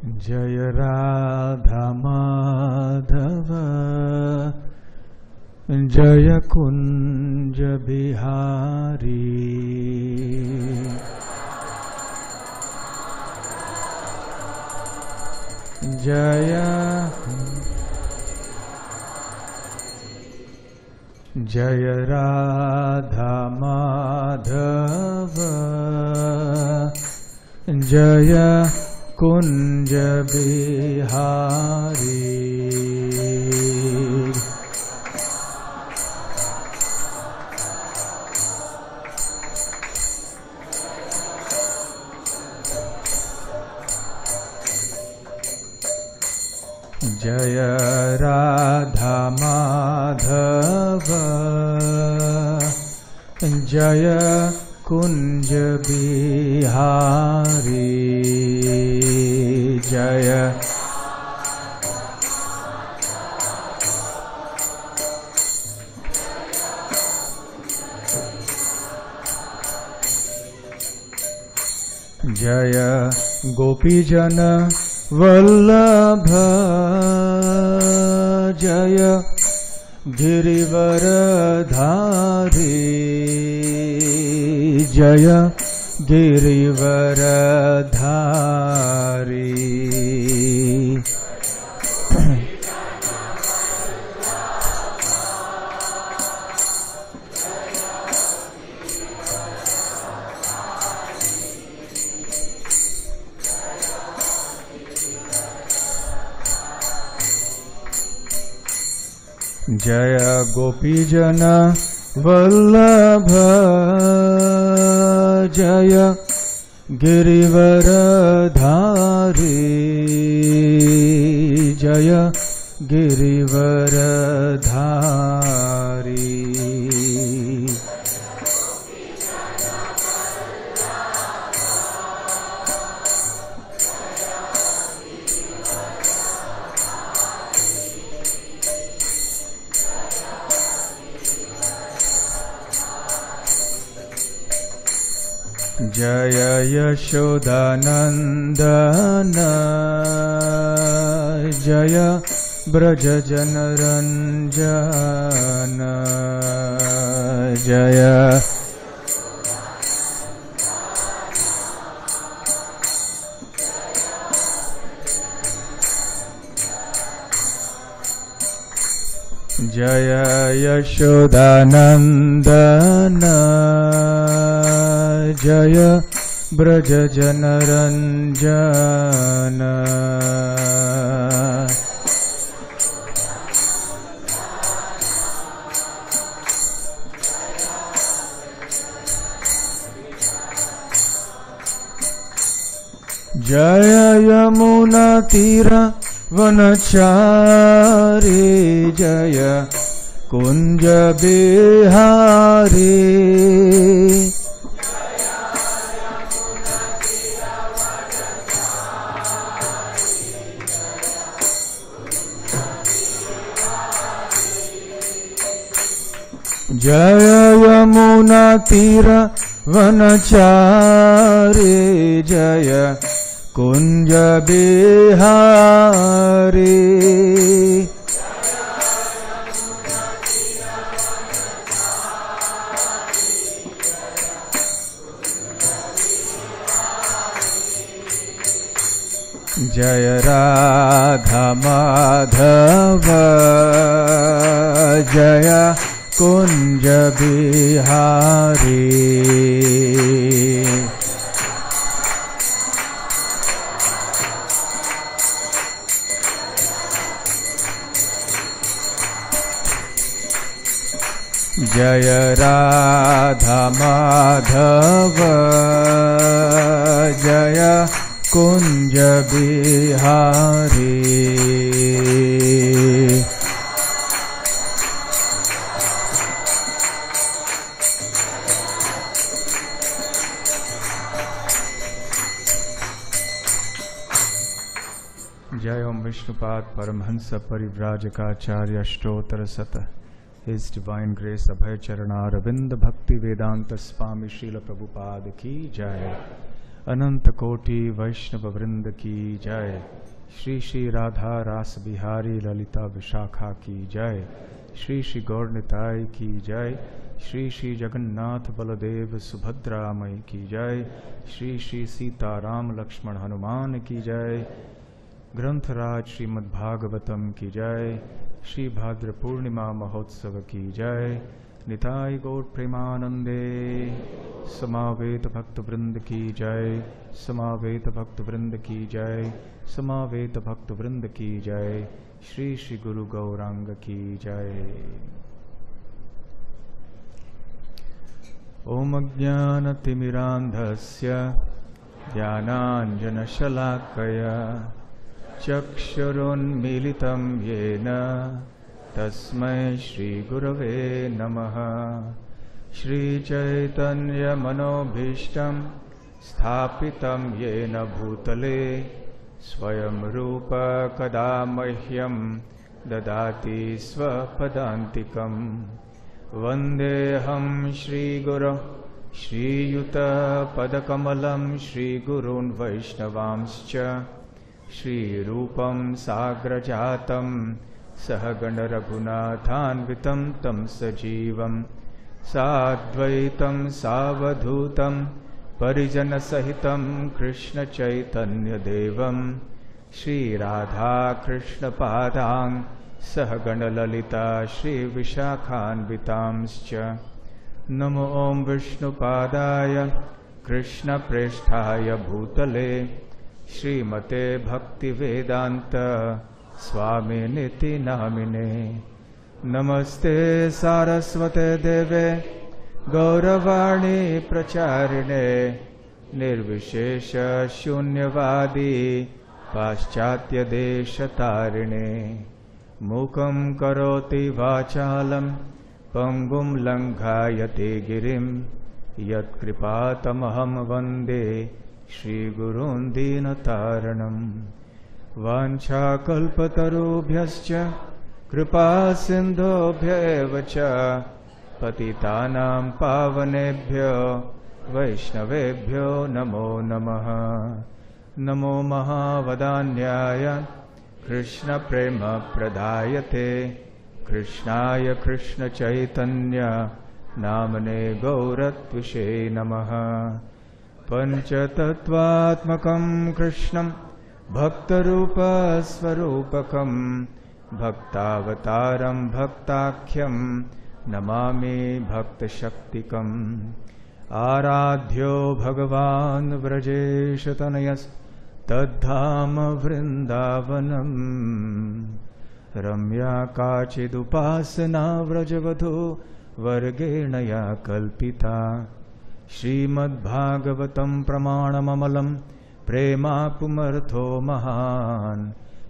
जय राधा माधव जय कुंज बिहारी जय जय राधा माधव जय कुंज बिहारी जय राधा माधव जय कुंज बिहारी जय जय गोपीजन वल्लभ जय गिरिवरधारी जय गिरिवरधारी जय गोपीजन वल्लभ जय गिरिवरधारी जय गिरिवरधारी जय यशोदानंदन जय ब्रज जनरंजन जय जय यशोदानंदन जय ब्रज जनरंजन जय यमुना तीर वनचारी जय कुंज बिहारी जय यमुना तीर वनचारी जय कुंज बिहारी जय राधा माधव जय कुंज बिहारी जय राधा माधव जय कुंज बिहारी जय ओम विष्णुपाद परमहंस परिव्राजकाचार्य अष्टोत्तर सत His Divine Grace Abhay Charana Ravind Bhakti Vedanta Swami Srila Prabhupada Ki Jai. अनंत कोटि वैष्णव वृंद की जय। श्री श्री राधा रास बिहारी ललिता विशाखा की जय। श्री श्री गौर निताय की जय। श्री श्री जगन्नाथ बलदेव सुभद्रा मई की जय। श्री श्री सीताराम लक्ष्मण हनुमान की जय। ग्रंथराज श्रीमद् भागवतम की जय। श्री भाद्र पूर्णिमा महोत्सव की जय। निताय गौर प्रेमानंदे। समावेत भक्त वृंद की जय। समावेत भक्त वृंद की जय। समावेत भक्त वृंद की जय। श्री श्री गुरु गौरांग की जय। ओम अज्ञानतिमिरान्धस्य ज्ञानाञ्जनशलाकया चक्षुरुन्मीलितं येन तस्मै श्रीगुरवे नमः। श्रीचैतन्यमनोभीष्टं स्थापितं येन भूतले स्वयं रूप कदा मह्यं ददाति स्वपदान्तिकम्। वन्देऽहं श्रीगुरो श्रीयुतपदकमलं श्रीगुरून् वैष्णवांश्च श्रीरूपं साग्रजातं सहगण रघुनाथान्वितं तं सजीवं साद्वैतं सावधूतं परिजनसहितं कृष्णचैतन्यदेवं श्रीराधाकृष्णपादां सहगणललिता श्रीविशाखान्वितांश्च। नमो ॐ विष्णुपादाय कृष्णप्रेष्ठाय भूतले श्रीमते भक्तिवेदान्त स्वामिनिति नामिने। नमस्ते सारस्वते देवे गौरवाणी प्रचारिणे निर्विशेष शून्यवादी पाश्चात्यदेशतारिणे। मूकं करोति वाचालं पंगुं लङ्घायते गिरिं यत्कृपातमहं वन्दे श्रीगुरून् दीनतारणम्। वाञ्छाकल्पतरुभ्यश्च कृपा सिन्धुभ्येव च पतितानां पावनेभ्यो वैष्णवेभ्यो नमो नमः। नमो महावदान्याय कृष्णप्रेमप्रदायते कृष्णाय कृष्णचैतन्य नामने गौरत्विषे नमः। पञ्चतत्त्वात्मकं कृष्णं भक्तरूपस्वरूपकं भक्तावतारं भक्ताख्यं नमामि भक्तशक्तिकम्। आराध्यो भगवान् व्रजेशतनयस्तद्धाम वृन्दावनम्। रम्या काचिदुपासना व्रजवधू वर्गेण या कल्पिता। श्रीमद्भागवतं प्रमाणममलं प्रेमापुमर्थो महान्।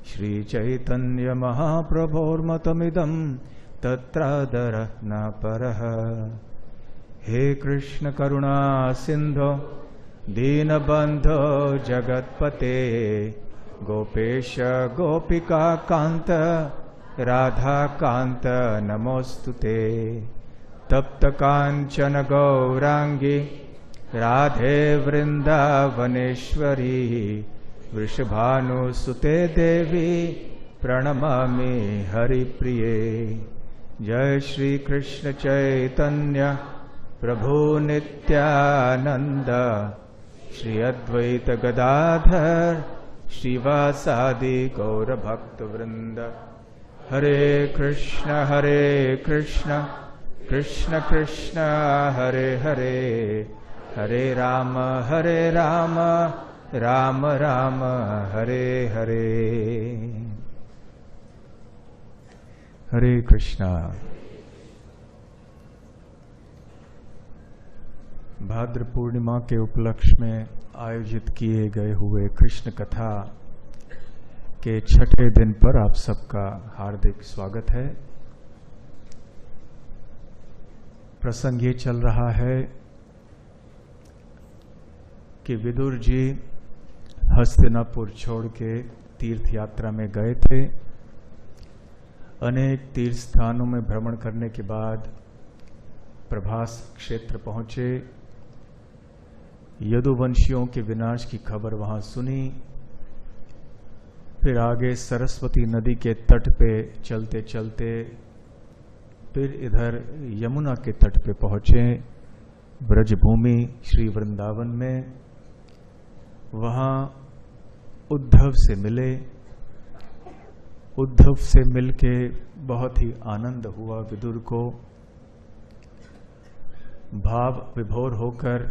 श्रीचैतन्यमहाप्रभोर्मतमिदं तत्रादरः न परः। हे कृष्ण करुणा सिन्धो दीनबन्धो जगत्पते गोपेश गोपिका कान्त राधाकान्त नमोऽस्तुते। तप्त कांचन गौरांगी राधे वृंदावनेश्वरी वृषभानुसुते देवी प्रणमामि हरिप्रिये। जय श्री कृष्ण चैतन्य प्रभु नित्यानंद श्री अद्वैत गदाधर श्रीवासादि गौर भक्त वृंद। हरे कृष्ण कृष्ण कृष्ण हरे हरे हरे राम राम राम हरे हरे। हरे कृष्णा। भाद्र पूर्णिमा के उपलक्ष्य में आयोजित किए गए हुए कृष्ण कथा के छठे दिन पर आप सबका हार्दिक स्वागत है। प्रसंग ये चल रहा है कि विदुर जी हस्तिनापुर छोड़ के तीर्थ यात्रा में गए थे। अनेक तीर्थ स्थानों में भ्रमण करने के बाद प्रभास क्षेत्र पहुंचे। यदुवंशियों के विनाश की खबर वहां सुनी। फिर आगे सरस्वती नदी के तट पे चलते चलते फिर इधर यमुना के तट पे पहुंचे, ब्रजभूमि श्री वृंदावन में। वहां उद्धव से मिले। उद्धव से मिलके बहुत ही आनंद हुआ विदुर को। भाव विभोर होकर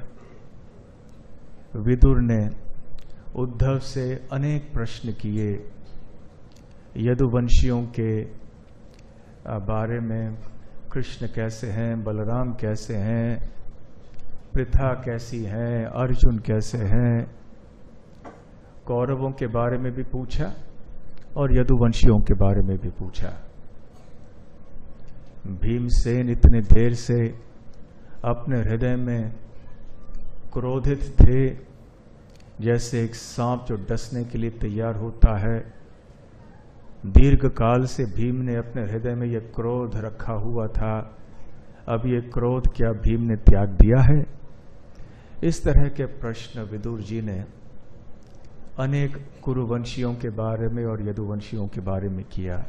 विदुर ने उद्धव से अनेक प्रश्न किए यदुवंशियों के बारे में। कृष्ण कैसे हैं, बलराम कैसे हैं, पृथा कैसी हैं, अर्जुन कैसे हैं। कौरवों के बारे में भी पूछा और यदुवंशियों के बारे में भी पूछा। भीमसेन इतने देर से अपने हृदय में क्रोधित थे, जैसे एक सांप जो डसने के लिए तैयार होता है। दीर्घ काल से भीम ने अपने हृदय में यह क्रोध रखा हुआ था। अब ये क्रोध क्या भीम ने त्याग दिया है? इस तरह के प्रश्न विदुर जी ने अनेक कुरुवंशियों के बारे में और यदुवंशियों के बारे में किया।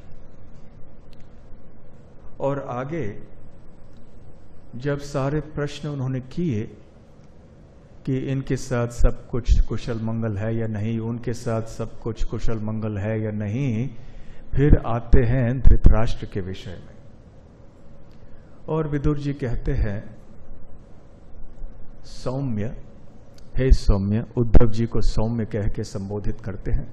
और आगे जब सारे प्रश्न उन्होंने किए कि इनके साथ सब कुछ कुशल मंगल है या नहीं, उनके साथ सब कुछ कुशल मंगल है या नहीं, फिर आते हैं धृतराष्ट्र के विषय में। और विदुर जी कहते हैं, सौम्य, हे सौम्य, उद्धव जी को सौम्य कह के संबोधित करते हैं।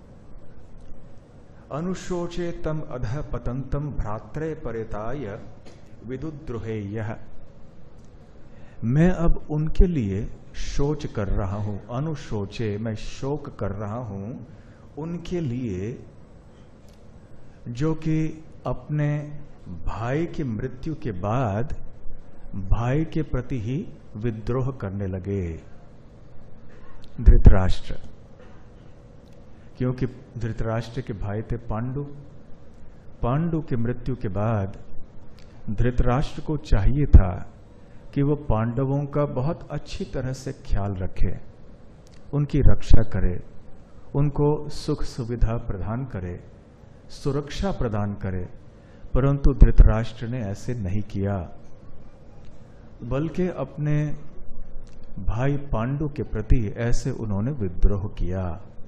अनुशोचे तम अधः पतंतम भ्रात्रे परिताय विदुद्रोहे यह। मैं अब उनके लिए शोच कर रहा हूं। अनुशोचे, मैं शोक कर रहा हूं उनके लिए जो कि अपने भाई की मृत्यु के बाद भाई के प्रति ही विद्रोह करने लगे। धृतराष्ट्र, क्योंकि धृतराष्ट्र के भाई थे पांडु। पांडु की मृत्यु के बाद धृतराष्ट्र को चाहिए था कि वो पांडवों का बहुत अच्छी तरह से ख्याल रखे, उनकी रक्षा करे, उनको सुख सुविधा प्रदान करे, सुरक्षा प्रदान करे। परंतु धृतराष्ट्र ने ऐसे नहीं किया, बल्कि अपने भाई पांडु के प्रति ऐसे उन्होंने विद्रोह किया।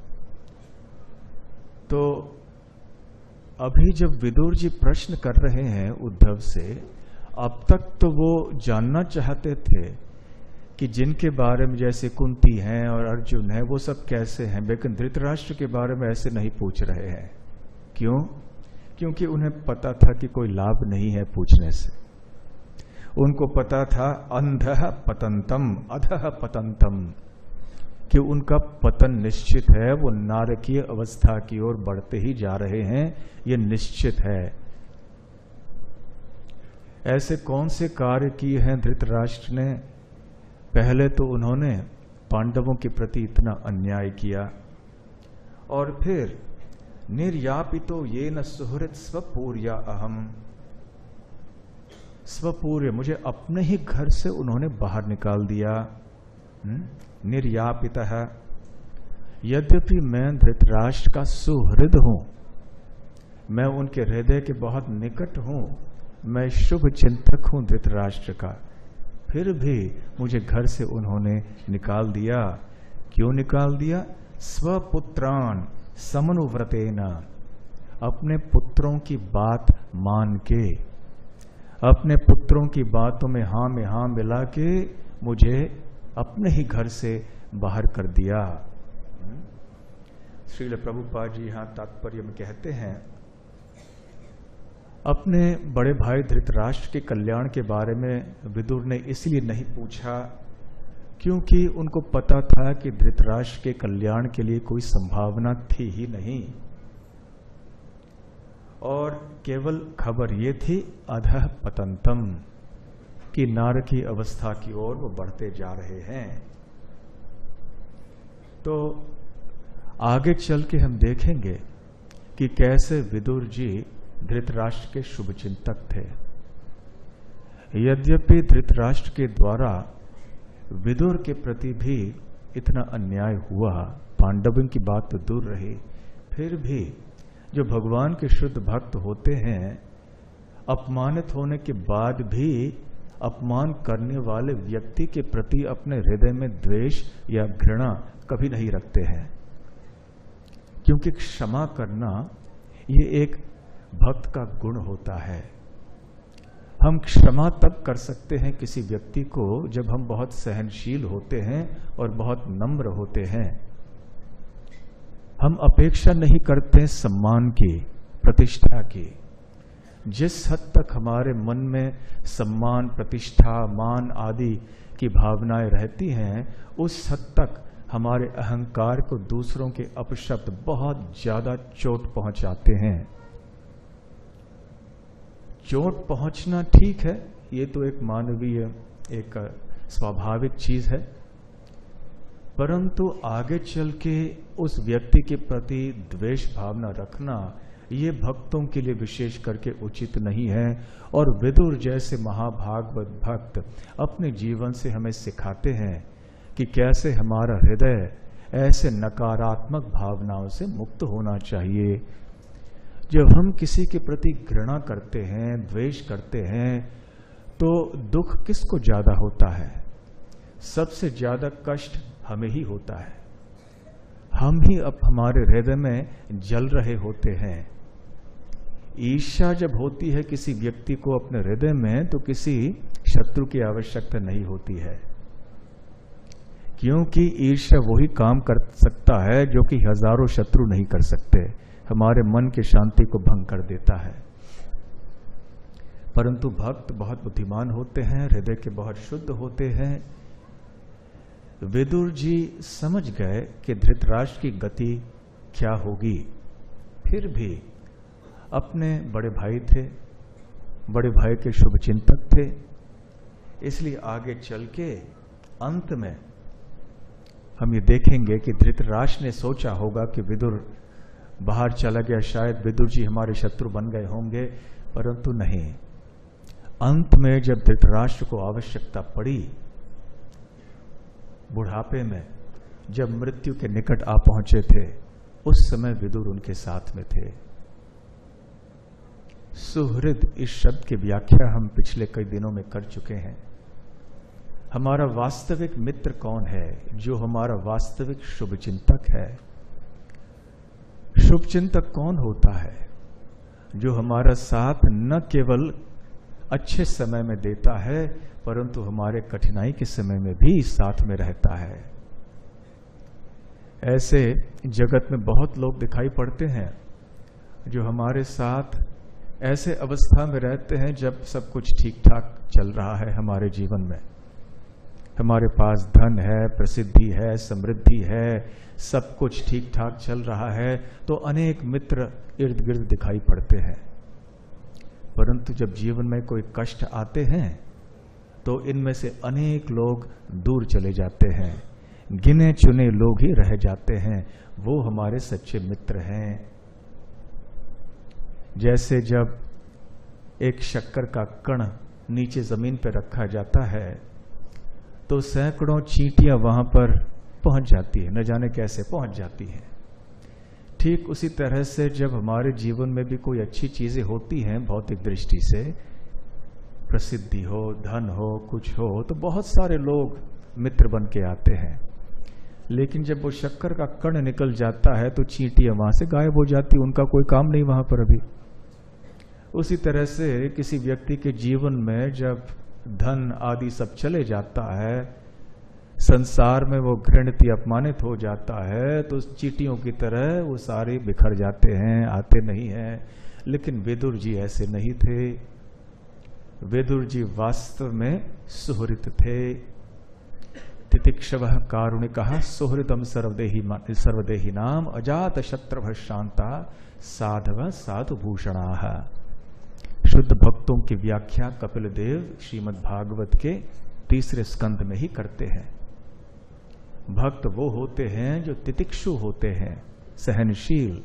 तो अभी जब विदुर जी प्रश्न कर रहे हैं उद्धव से, अब तक तो वो जानना चाहते थे कि जिनके बारे में जैसे कुंती हैं और अर्जुन है वो सब कैसे हैं, लेकिन धृतराष्ट्र के बारे में ऐसे नहीं पूछ रहे हैं। क्यों? क्योंकि उन्हें पता था कि कोई लाभ नहीं है पूछने से। उनको पता था अंधः पतंतम अधः पतंतम, कि उनका पतन निश्चित है, वो नारकीय अवस्था की ओर बढ़ते ही जा रहे हैं, ये निश्चित है। ऐसे कौन से कार्य किए हैं धृतराष्ट्र ने? पहले तो उन्होंने पांडवों के प्रति इतना अन्याय किया, और फिर निर्यापितो ये न सुहृत स्वपूर्या अहम। स्वपूर्य, मुझे अपने ही घर से उन्होंने बाहर निकाल दिया। निर्यापितः, यद्यपि मैं धृतराष्ट्र का सुहृद हूं, मैं उनके हृदय के बहुत निकट हूं, मैं शुभ चिंतक हूं धृतराष्ट्र का, फिर भी मुझे घर से उन्होंने निकाल दिया। क्यों निकाल दिया? स्वपुत्रान समनुव्रतेन, अपने पुत्रों की बात मान के, अपने पुत्रों की बातों में हाँ मिला के मुझे अपने ही घर से बाहर कर दिया। श्रील प्रभुपाद जी यहां तात्पर्य में कहते हैं, अपने बड़े भाई धृतराष्ट्र के कल्याण के बारे में विदुर ने इसलिए नहीं पूछा क्योंकि उनको पता था कि धृतराष्ट्र के कल्याण के लिए कोई संभावना थी ही नहीं, और केवल खबर ये थी अधः पतंतम, कि नारकी अवस्था की ओर वो बढ़ते जा रहे हैं। तो आगे चल के हम देखेंगे कि कैसे विदुर जी धृतराष्ट्र के शुभचिंतक थे। यद्यपि धृतराष्ट्र के द्वारा विदुर के प्रति भी इतना अन्याय हुआ, पांडवों की बात तो दूर रही, फिर भी जो भगवान के शुद्ध भक्त होते हैं, अपमानित होने के बाद भी अपमान करने वाले व्यक्ति के प्रति अपने हृदय में द्वेष या घृणा कभी नहीं रखते हैं, क्योंकि क्षमा करना ये एक भक्त का गुण होता है। हम क्षमा तब कर सकते हैं किसी व्यक्ति को जब हम बहुत सहनशील होते हैं और बहुत नम्र होते हैं। हम अपेक्षा नहीं करते सम्मान की, प्रतिष्ठा की। जिस हद तक हमारे मन में सम्मान, प्रतिष्ठा, मान आदि की भावनाएं रहती हैं, उस हद तक हमारे अहंकार को दूसरों के अपशब्द बहुत ज्यादा चोट पहुंचाते हैं। चोट पहुंचना ठीक है, ये तो एक मानवीय, एक स्वाभाविक चीज है, परंतु आगे चल के उस व्यक्ति के प्रति द्वेष भावना रखना ये भक्तों के लिए विशेष करके उचित नहीं है। और विदुर जैसे महाभागवत भक्त अपने जीवन से हमें सिखाते हैं कि कैसे हमारा हृदय ऐसे नकारात्मक भावनाओं से मुक्त होना चाहिए। जब हम किसी के प्रति घृणा करते हैं, द्वेष करते हैं, तो दुख किसको ज्यादा होता है? सबसे ज्यादा कष्ट हमें ही होता है। हम ही अब हमारे हृदय में जल रहे होते हैं। ईर्ष्या जब होती है किसी व्यक्ति को अपने हृदय में, तो किसी शत्रु की आवश्यकता नहीं होती है, क्योंकि ईर्ष्या वही काम कर सकता है जो कि हजारों शत्रु नहीं कर सकते। हमारे मन की शांति को भंग कर देता है। परंतु भक्त बहुत बुद्धिमान होते हैं, हृदय के बहुत शुद्ध होते हैं। विदुर जी समझ गए कि धृतराष्ट्र की गति क्या होगी, फिर भी अपने बड़े भाई थे, बड़े भाई के शुभ चिंतक थे, इसलिए आगे चल के अंत में हम ये देखेंगे कि धृतराष्ट्र ने सोचा होगा कि विदुर बाहर चला गया, शायद विदुर जी हमारे शत्रु बन गए होंगे, परंतु नहीं। अंत में जब धृतराष्ट्र को आवश्यकता पड़ी, बुढ़ापे में जब मृत्यु के निकट आ पहुंचे थे, उस समय विदुर उनके साथ में थे। सुहृद इस शब्द की व्याख्या हम पिछले कई दिनों में कर चुके हैं। हमारा वास्तविक मित्र कौन है? जो हमारा वास्तविक शुभचिंतक है। शुभचिंतक कौन होता है? जो हमारा साथ न केवल अच्छे समय में देता है, परंतु हमारे कठिनाई के समय में भी साथ में रहता है। ऐसे जगत में बहुत लोग दिखाई पड़ते हैं जो हमारे साथ ऐसे अवस्था में रहते हैं जब सब कुछ ठीक ठाक चल रहा है हमारे जीवन में, हमारे पास धन है, प्रसिद्धि है, समृद्धि है, सब कुछ ठीक ठाक चल रहा है, तो अनेक मित्र इर्द गिर्द दिखाई पड़ते हैं। परंतु जब जीवन में कोई कष्ट आते हैं तो इनमें से अनेक लोग दूर चले जाते हैं, गिने चुने लोग ही रह जाते हैं, वो हमारे सच्चे मित्र हैं। जैसे जब एक शक्कर का कण नीचे जमीन पर रखा जाता है तो सैकड़ों चींटियां वहां पर पहुंच जाती है, न जाने कैसे पहुंच जाती हैं। ठीक उसी तरह से जब हमारे जीवन में भी कोई अच्छी चीजें होती हैं भौतिक दृष्टि से, प्रसिद्धि हो, धन हो, कुछ हो, तो बहुत सारे लोग मित्र बन के आते हैं। लेकिन जब वो शक्कर का कण निकल जाता है तो चींटियां वहां से गायब हो जाती, उनका कोई काम नहीं वहां पर अभी। उसी तरह से किसी व्यक्ति के जीवन में जब धन आदि सब चले जाता है, संसार में वो घृणित अपमानित हो जाता है, तो चींटियों की तरह वो सारे बिखर जाते हैं, आते नहीं हैं। लेकिन विदुर जी ऐसे नहीं थे। विदुर जी वास्तव में सुहृद थे। तितिक्षवः कारुणिकः सुहृदम सर्वदेही नाम अजात शत्रभ शांता साधव साधुभूषणाः। शुद्ध भक्तों की व्याख्या कपिल देव श्रीमद् भागवत के 3 स्कंध में ही करते हैं। भक्त वो होते हैं जो तितिक्षु होते हैं, सहनशील,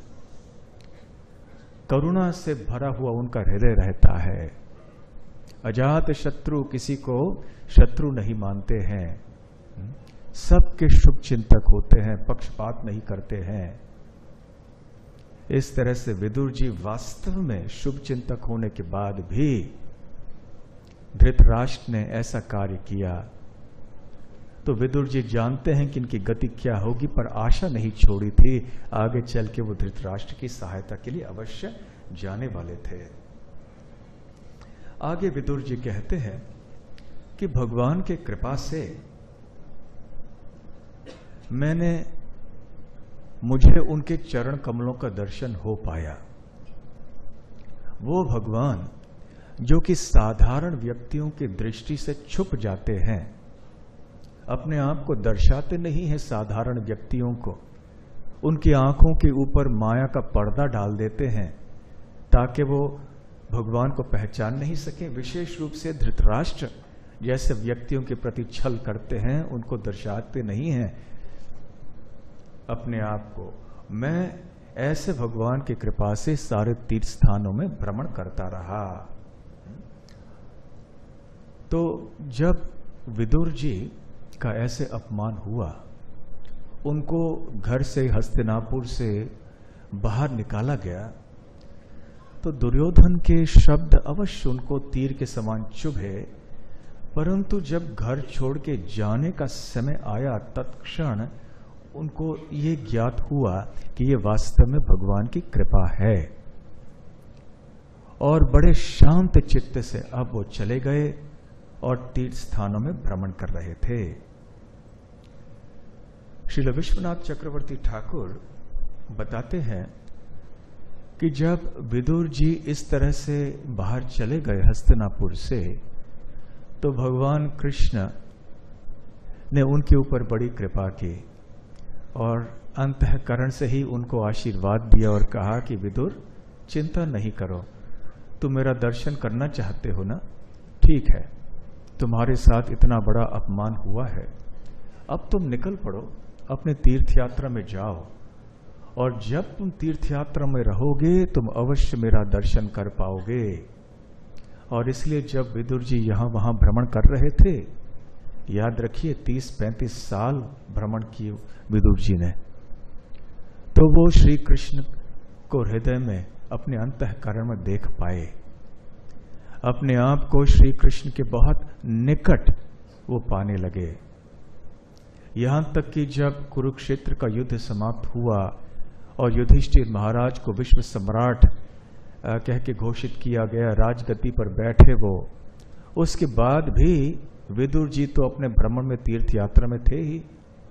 करुणा से भरा हुआ उनका हृदय रहता है। अजात शत्रु, किसी को शत्रु नहीं मानते हैं। सबके शुभ चिंतक होते हैं, पक्षपात नहीं करते हैं। इस तरह से विदुर जी वास्तव में शुभ चिंतक होने के बाद भी धृतराष्ट्र ने ऐसा कार्य किया तो विदुर जी जानते हैं कि इनकी गति क्या होगी, पर आशा नहीं छोड़ी थी। आगे चल के वो धृतराष्ट्र की सहायता के लिए अवश्य जाने वाले थे। आगे विदुर जी कहते हैं कि भगवान के कृपा से मुझे उनके चरण कमलों का दर्शन हो पाया। वो भगवान जो कि साधारण व्यक्तियों की दृष्टि से छुप जाते हैं, अपने आप को दर्शाते नहीं हैं साधारण व्यक्तियों को, उनकी आंखों के ऊपर माया का पर्दा डाल देते हैं ताकि वो भगवान को पहचान नहीं सके। विशेष रूप से धृतराष्ट्र जैसे व्यक्तियों के प्रति छल करते हैं, उनको दर्शाते नहीं हैं अपने आप को। मैं ऐसे भगवान की कृपा से सारे तीर्थ स्थानों में भ्रमण करता रहा। तो जब विदुर जी का ऐसे अपमान हुआ, उनको घर से हस्तिनापुर से बाहर निकाला गया, तो दुर्योधन के शब्द अवश्य उनको तीर के समान चुभे, परंतु जब घर छोड़ के जाने का समय आया तत्क्षण उनको ये ज्ञात हुआ कि ये वास्तव में भगवान की कृपा है, और बड़े शांत चित्त से अब वो चले गए और तीर्थ स्थानों में भ्रमण कर रहे थे। श्रील विश्वनाथ चक्रवर्ती ठाकुर बताते हैं कि जब विदुर जी इस तरह से बाहर चले गए हस्तिनापुर से, तो भगवान कृष्ण ने उनके ऊपर बड़ी कृपा की और अंतःकरण से ही उनको आशीर्वाद दिया और कहा कि विदुर, चिंता नहीं करो, तुम मेरा दर्शन करना चाहते हो ना, ठीक है, तुम्हारे साथ इतना बड़ा अपमान हुआ है, अब तुम निकल पड़ो, अपने तीर्थ यात्रा में जाओ, और जब तुम तीर्थ यात्रा में रहोगे तुम अवश्य मेरा दर्शन कर पाओगे। और इसलिए जब विदुर जी यहां वहां भ्रमण कर रहे थे, याद रखिए 30-35 साल भ्रमण किए विदुर जी ने, तो वो श्री कृष्ण को हृदय में अपने अंतःकरण में देख पाए, अपने आप को श्री कृष्ण के बहुत निकट वो पाने लगे। यहां तक कि जब कुरुक्षेत्र का युद्ध समाप्त हुआ और युधिष्ठिर महाराज को विश्व सम्राट कह के घोषित किया गया, राजगद्दी पर बैठे वो, उसके बाद भी विदुर जी तो अपने भ्रमण में तीर्थ यात्रा में थे ही।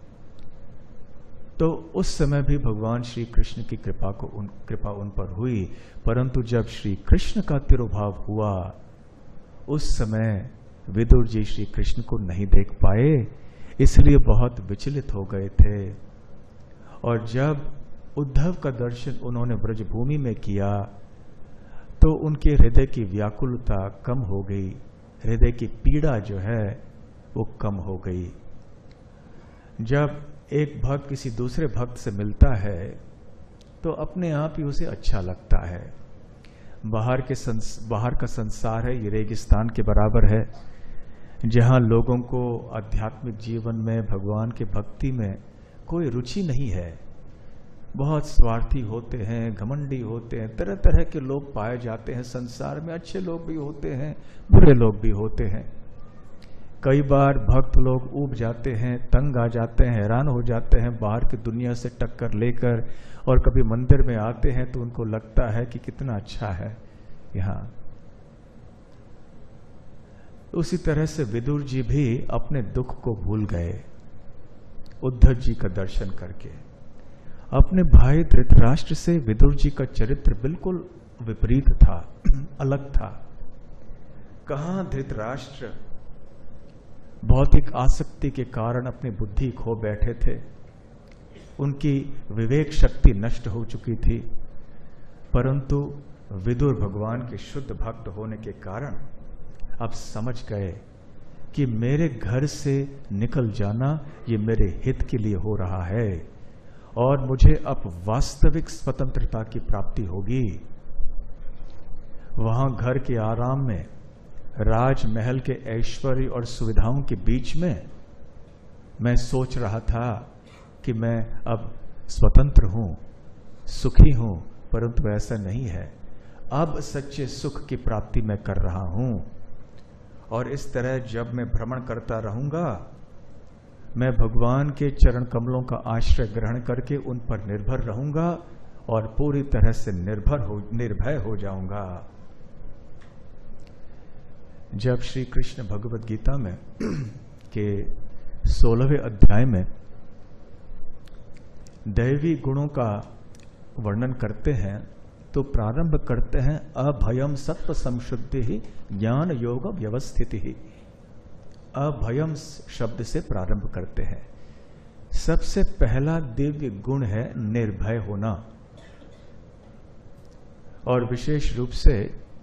तो उस समय भी भगवान श्री कृष्ण की कृपा उन पर हुई, परंतु जब श्री कृष्ण का तिरोभाव हुआ उस समय विदुर जी श्री कृष्ण को नहीं देख पाए, इसलिए बहुत विचलित हो गए थे। और जब उद्धव का दर्शन उन्होंने ब्रजभूमि में किया तो उनके हृदय की व्याकुलता कम हो गई, हृदय की पीड़ा जो है वो कम हो गई। जब एक भक्त किसी दूसरे भक्त से मिलता है तो अपने आप ही उसे अच्छा लगता है। बाहर का संसार है, ये रेगिस्तान के बराबर है, जहां लोगों को आध्यात्मिक जीवन में भगवान के भक्ति में कोई रुचि नहीं है। बहुत स्वार्थी होते हैं, घमंडी होते हैं, तरह तरह के लोग पाए जाते हैं संसार में। अच्छे लोग भी होते हैं, बुरे लोग भी होते हैं। कई बार भक्त लोग ऊब जाते हैं, तंग आ जाते हैं, हैरान हो जाते हैं बाहर की दुनिया से टक्कर लेकर, और कभी मंदिर में आते हैं तो उनको लगता है कि कितना अच्छा है यहाँ। उसी तरह से विदुर जी भी अपने दुख को भूल गए उद्धव जी का दर्शन करके। अपने भाई धृतराष्ट्र से विदुर जी का चरित्र बिल्कुल विपरीत था, अलग था। कहां धृतराष्ट्र भौतिक आसक्ति के कारण अपनी बुद्धि खो बैठे थे, उनकी विवेक शक्ति नष्ट हो चुकी थी, परंतु विदुर भगवान के शुद्ध भक्त होने के कारण अब समझ गए कि मेरे घर से निकल जाना ये मेरे हित के लिए हो रहा है और मुझे अब वास्तविक स्वतंत्रता की प्राप्ति होगी। वहां घर के आराम में, राजमहल के ऐश्वर्य और सुविधाओं के बीच में मैं सोच रहा था कि मैं अब स्वतंत्र हूं, सुखी हूं, परंतु ऐसा नहीं है। अब सच्चे सुख की प्राप्ति मैं कर रहा हूं। और इस तरह जब मैं भ्रमण करता रहूंगा, मैं भगवान के चरण कमलों का आश्रय ग्रहण करके उन पर निर्भर रहूंगा और पूरी तरह से निर्भय हो जाऊंगा। जब श्री कृष्ण भगवद गीता में के 16वें अध्याय में दैवी गुणों का वर्णन करते हैं तो प्रारंभ करते हैं अभयम सत्व संशुद्धि ही ज्ञान योग व्यवस्थिति ही। अभयम शब्द से प्रारंभ करते हैं। सबसे पहला दिव्य गुण है निर्भय होना। और विशेष रूप से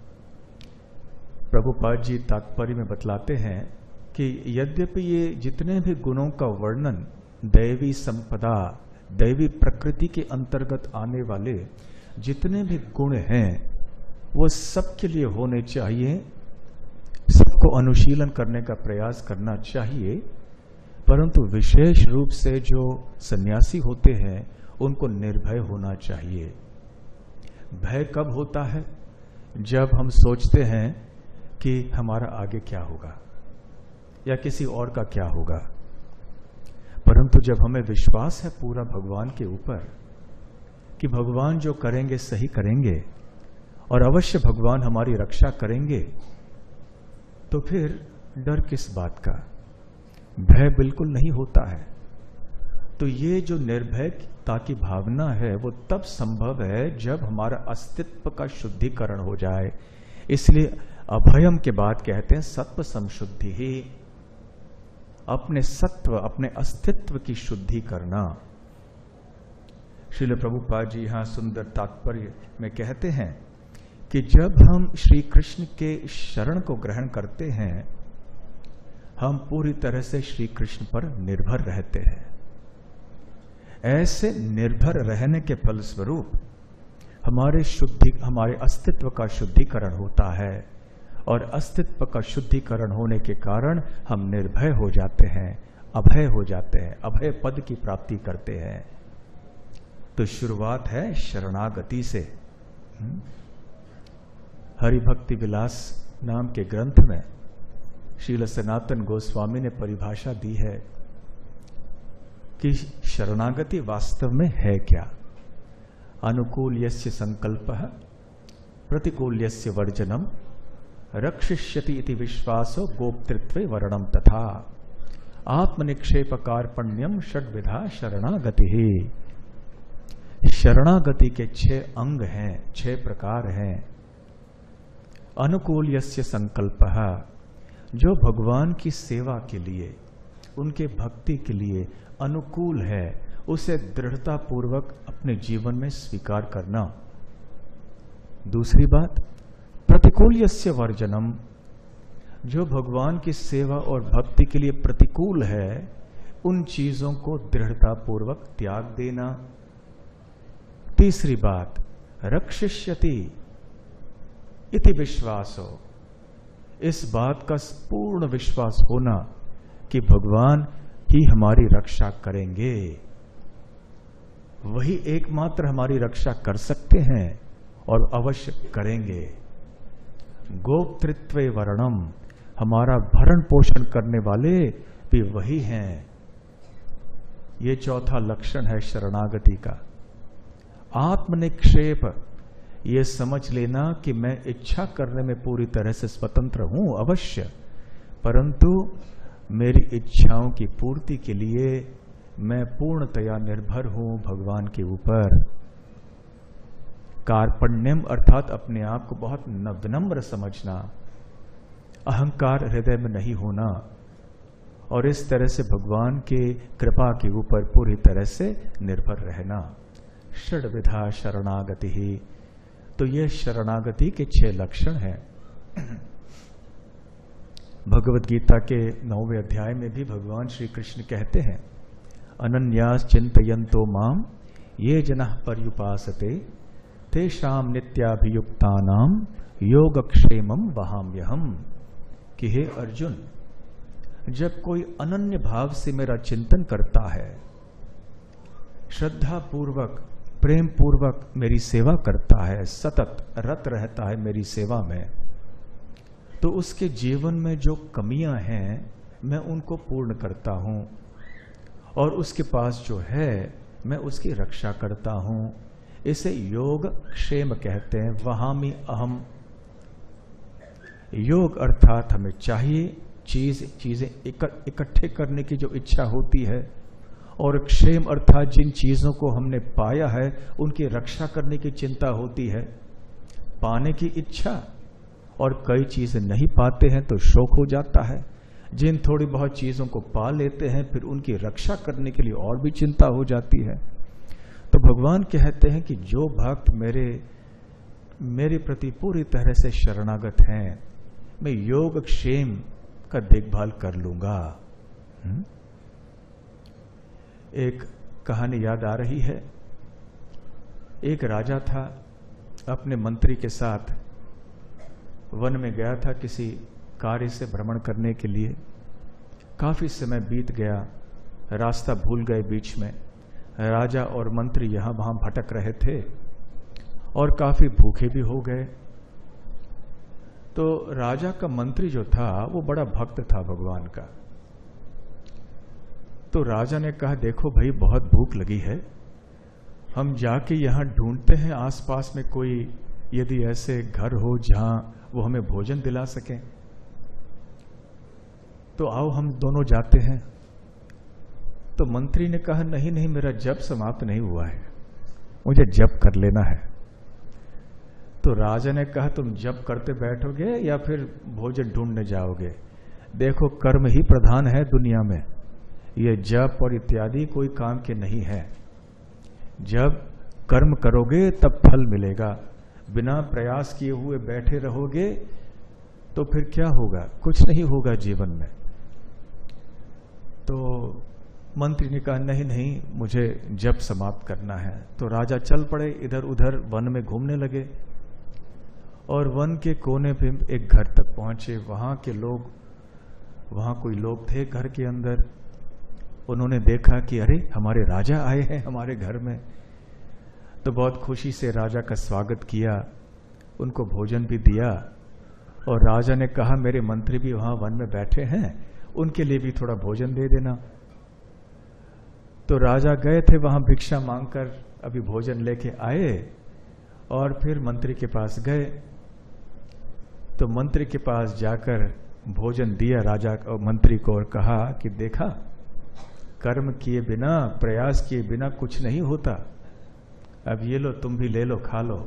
प्रभुपाद जी तात्पर्य में बतलाते हैं कि यद्यपि ये जितने भी गुणों का वर्णन दैवी संपदा, दैवी प्रकृति के अंतर्गत आने वाले जितने भी गुण हैं वो सबके लिए होने चाहिए, सबको अनुशीलन करने का प्रयास करना चाहिए, परंतु विशेष रूप से जो सन्यासी होते हैं उनको निर्भय होना चाहिए। भय कब होता है? जब हम सोचते हैं कि हमारा आगे क्या होगा या किसी और का क्या होगा। परंतु जब हमें विश्वास है पूरा भगवान के ऊपर कि भगवान जो करेंगे सही करेंगे और अवश्य भगवान हमारी रक्षा करेंगे, तो फिर डर किस बात का? भय बिल्कुल नहीं होता है। तो ये जो निर्भयता की भावना है वो तब संभव है जब हमारा अस्तित्व का शुद्धिकरण हो जाए। इसलिए अभयम के बाद कहते हैं सत्व संशुद्धि ही, अपने सत्व, अपने अस्तित्व की शुद्धि करना। श्रील प्रभुपाद जी यहां सुंदर तात्पर्य में कहते हैं कि जब हम श्री कृष्ण के शरण को ग्रहण करते हैं, हम पूरी तरह से श्री कृष्ण पर निर्भर रहते हैं। ऐसे निर्भर रहने के फलस्वरूप हमारे अस्तित्व का शुद्धिकरण होता है और अस्तित्व का शुद्धिकरण होने के कारण हम निर्भय हो जाते हैं, अभय हो जाते हैं, अभय पद की प्राप्ति करते हैं। तो शुरुआत है शरणागति से। हरिभक्ति विलास नाम के ग्रंथ में श्रील सनातन गोस्वामी ने परिभाषा दी है कि शरणागति वास्तव में है क्या। अनुकूल यस्य संकल्पः प्रतिकूल यस्य वर्जनम रक्षिष्यति इति विश्वासो गोप्तृत्वे वर्णम तथा आत्मनिक्षेप कार्पण्यम षड्विधा शरणागति ही। शरणागति के 6 अंग हैं, 6 प्रकार हैं। अनुकूल यस्य संकल्पः, जो भगवान की सेवा के लिए, उनके भक्ति के लिए अनुकूल है, उसे दृढ़ता पूर्वक अपने जीवन में स्वीकार करना। दूसरी बात, प्रतिकूल यस्य वर्जनम, जो भगवान की सेवा और भक्ति के लिए प्रतिकूल है, उन चीजों को दृढ़ता पूर्वक त्याग देना। तीसरी बात, रक्षिष्यति इति विश्वासो, इस बात का पूर्ण विश्वास होना कि भगवान ही हमारी रक्षा करेंगे, वही एकमात्र हमारी रक्षा कर सकते हैं और अवश्य करेंगे। गोप्तृत्वे वर्णम, हमारा भरण पोषण करने वाले भी वही हैं। ये चौथा लक्षण है शरणागति का। आत्मनिक्षेप, ये समझ लेना कि मैं इच्छा करने में पूरी तरह से स्वतंत्र हूं अवश्य, परंतु मेरी इच्छाओं की पूर्ति के लिए मैं पूर्णतया निर्भर हूं भगवान के ऊपर। कार्पण्यम अर्थात अपने आप को बहुत विनम्र समझना, अहंकार हृदय में नहीं होना और इस तरह से भगवान के कृपा के ऊपर पूरी तरह से निर्भर रहना। षड्विधा शरणागति ही, तो यह शरणागति के 6 लक्षण हैं। भगवद गीता के 9वें अध्याय में भी भगवान श्री कृष्ण कहते हैं, अनन्यास चिंतयन्तो माम ये जनः पर्युपासते तेषाम नित्याभियुक्तानाम योगक्षेमम वहाम्यहम। कि हे अर्जुन, जब कोई अनन्य भाव से मेरा चिंतन करता है, श्रद्धा पूर्वक प्रेम पूर्वक मेरी सेवा करता है, सतत रत रहता है मेरी सेवा में, तो उसके जीवन में जो कमियां हैं मैं उनको पूर्ण करता हूं और उसके पास जो है मैं उसकी रक्षा करता हूं। इसे योग क्षेम कहते हैं। वहामी अहम। योग अर्थात हमें चाहिए चीजें इकट्ठे करने की जो इच्छा होती है, और क्षेम अर्थात जिन चीजों को हमने पाया है उनकी रक्षा करने की चिंता होती है। पाने की इच्छा, और कई चीजें नहीं पाते हैं तो शोक हो जाता है। जिन थोड़ी बहुत चीजों को पा लेते हैं फिर उनकी रक्षा करने के लिए और भी चिंता हो जाती है। तो भगवान कहते हैं कि जो भक्त मेरे प्रति पूरी तरह से शरणागत हैं, मैं योग क्षेम का देखभाल कर लूंगा। एक कहानी याद आ रही है। एक राजा था, अपने मंत्री के साथ वन में गया था किसी कार्य से भ्रमण करने के लिए। काफी समय बीत गया, रास्ता भूल गए बीच में। राजा और मंत्री यहां वहां भटक रहे थे और काफी भूखे भी हो गए। तो राजा का मंत्री जो था वो बड़ा भक्त था भगवान का। तो राजा ने कहा, देखो भाई बहुत भूख लगी है, हम जाके यहां ढूंढते हैं आसपास में कोई यदि ऐसे घर हो जहां वो हमें भोजन दिला सके। तो आओ हम दोनों जाते हैं। तो मंत्री ने कहा, नहीं नहीं, मेरा जप समाप्त नहीं हुआ है, मुझे जप कर लेना है। तो राजा ने कहा, तुम जप करते बैठोगे या फिर भोजन ढूंढने जाओगे? देखो कर्म ही प्रधान है दुनिया में, ये जप और इत्यादि कोई काम के नहीं है। जब कर्म करोगे तब फल मिलेगा, बिना प्रयास किए हुए बैठे रहोगे तो फिर क्या होगा? कुछ नहीं होगा जीवन में। तो मंत्री ने कहा, नहीं नहीं, मुझे जप समाप्त करना है। तो राजा चल पड़े, इधर उधर वन में घूमने लगे और वन के कोने पे एक घर तक पहुंचे। वहां कोई लोग थे घर के अंदर। उन्होंने देखा कि अरे हमारे राजा आए हैं हमारे घर में। तो बहुत खुशी से राजा का स्वागत किया, उनको भोजन भी दिया। और राजा ने कहा, मेरे मंत्री भी वहां वन में बैठे हैं, उनके लिए भी थोड़ा भोजन दे देना। तो राजा गए थे वहां भिक्षा मांगकर, अभी भोजन लेके आए और फिर मंत्री के पास गए। तो मंत्री के पास जाकर भोजन दिया राजा और मंत्री को और कहा कि देखा, कर्म किए बिना, प्रयास किए बिना कुछ नहीं होता। अब ये लो, तुम भी ले लो, खा लो।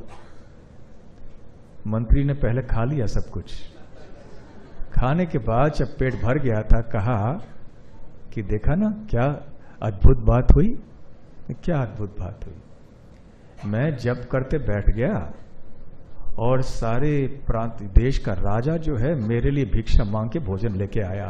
मंत्री ने पहले खा लिया सब कुछ। खाने के बाद जब पेट भर गया था, कहा कि देखा ना क्या अद्भुत बात हुई। क्या अद्भुत बात हुई? मैं जप करते बैठ गया और सारे प्रांत देश का राजा जो है मेरे लिए भिक्षा मांग के भोजन लेके आया।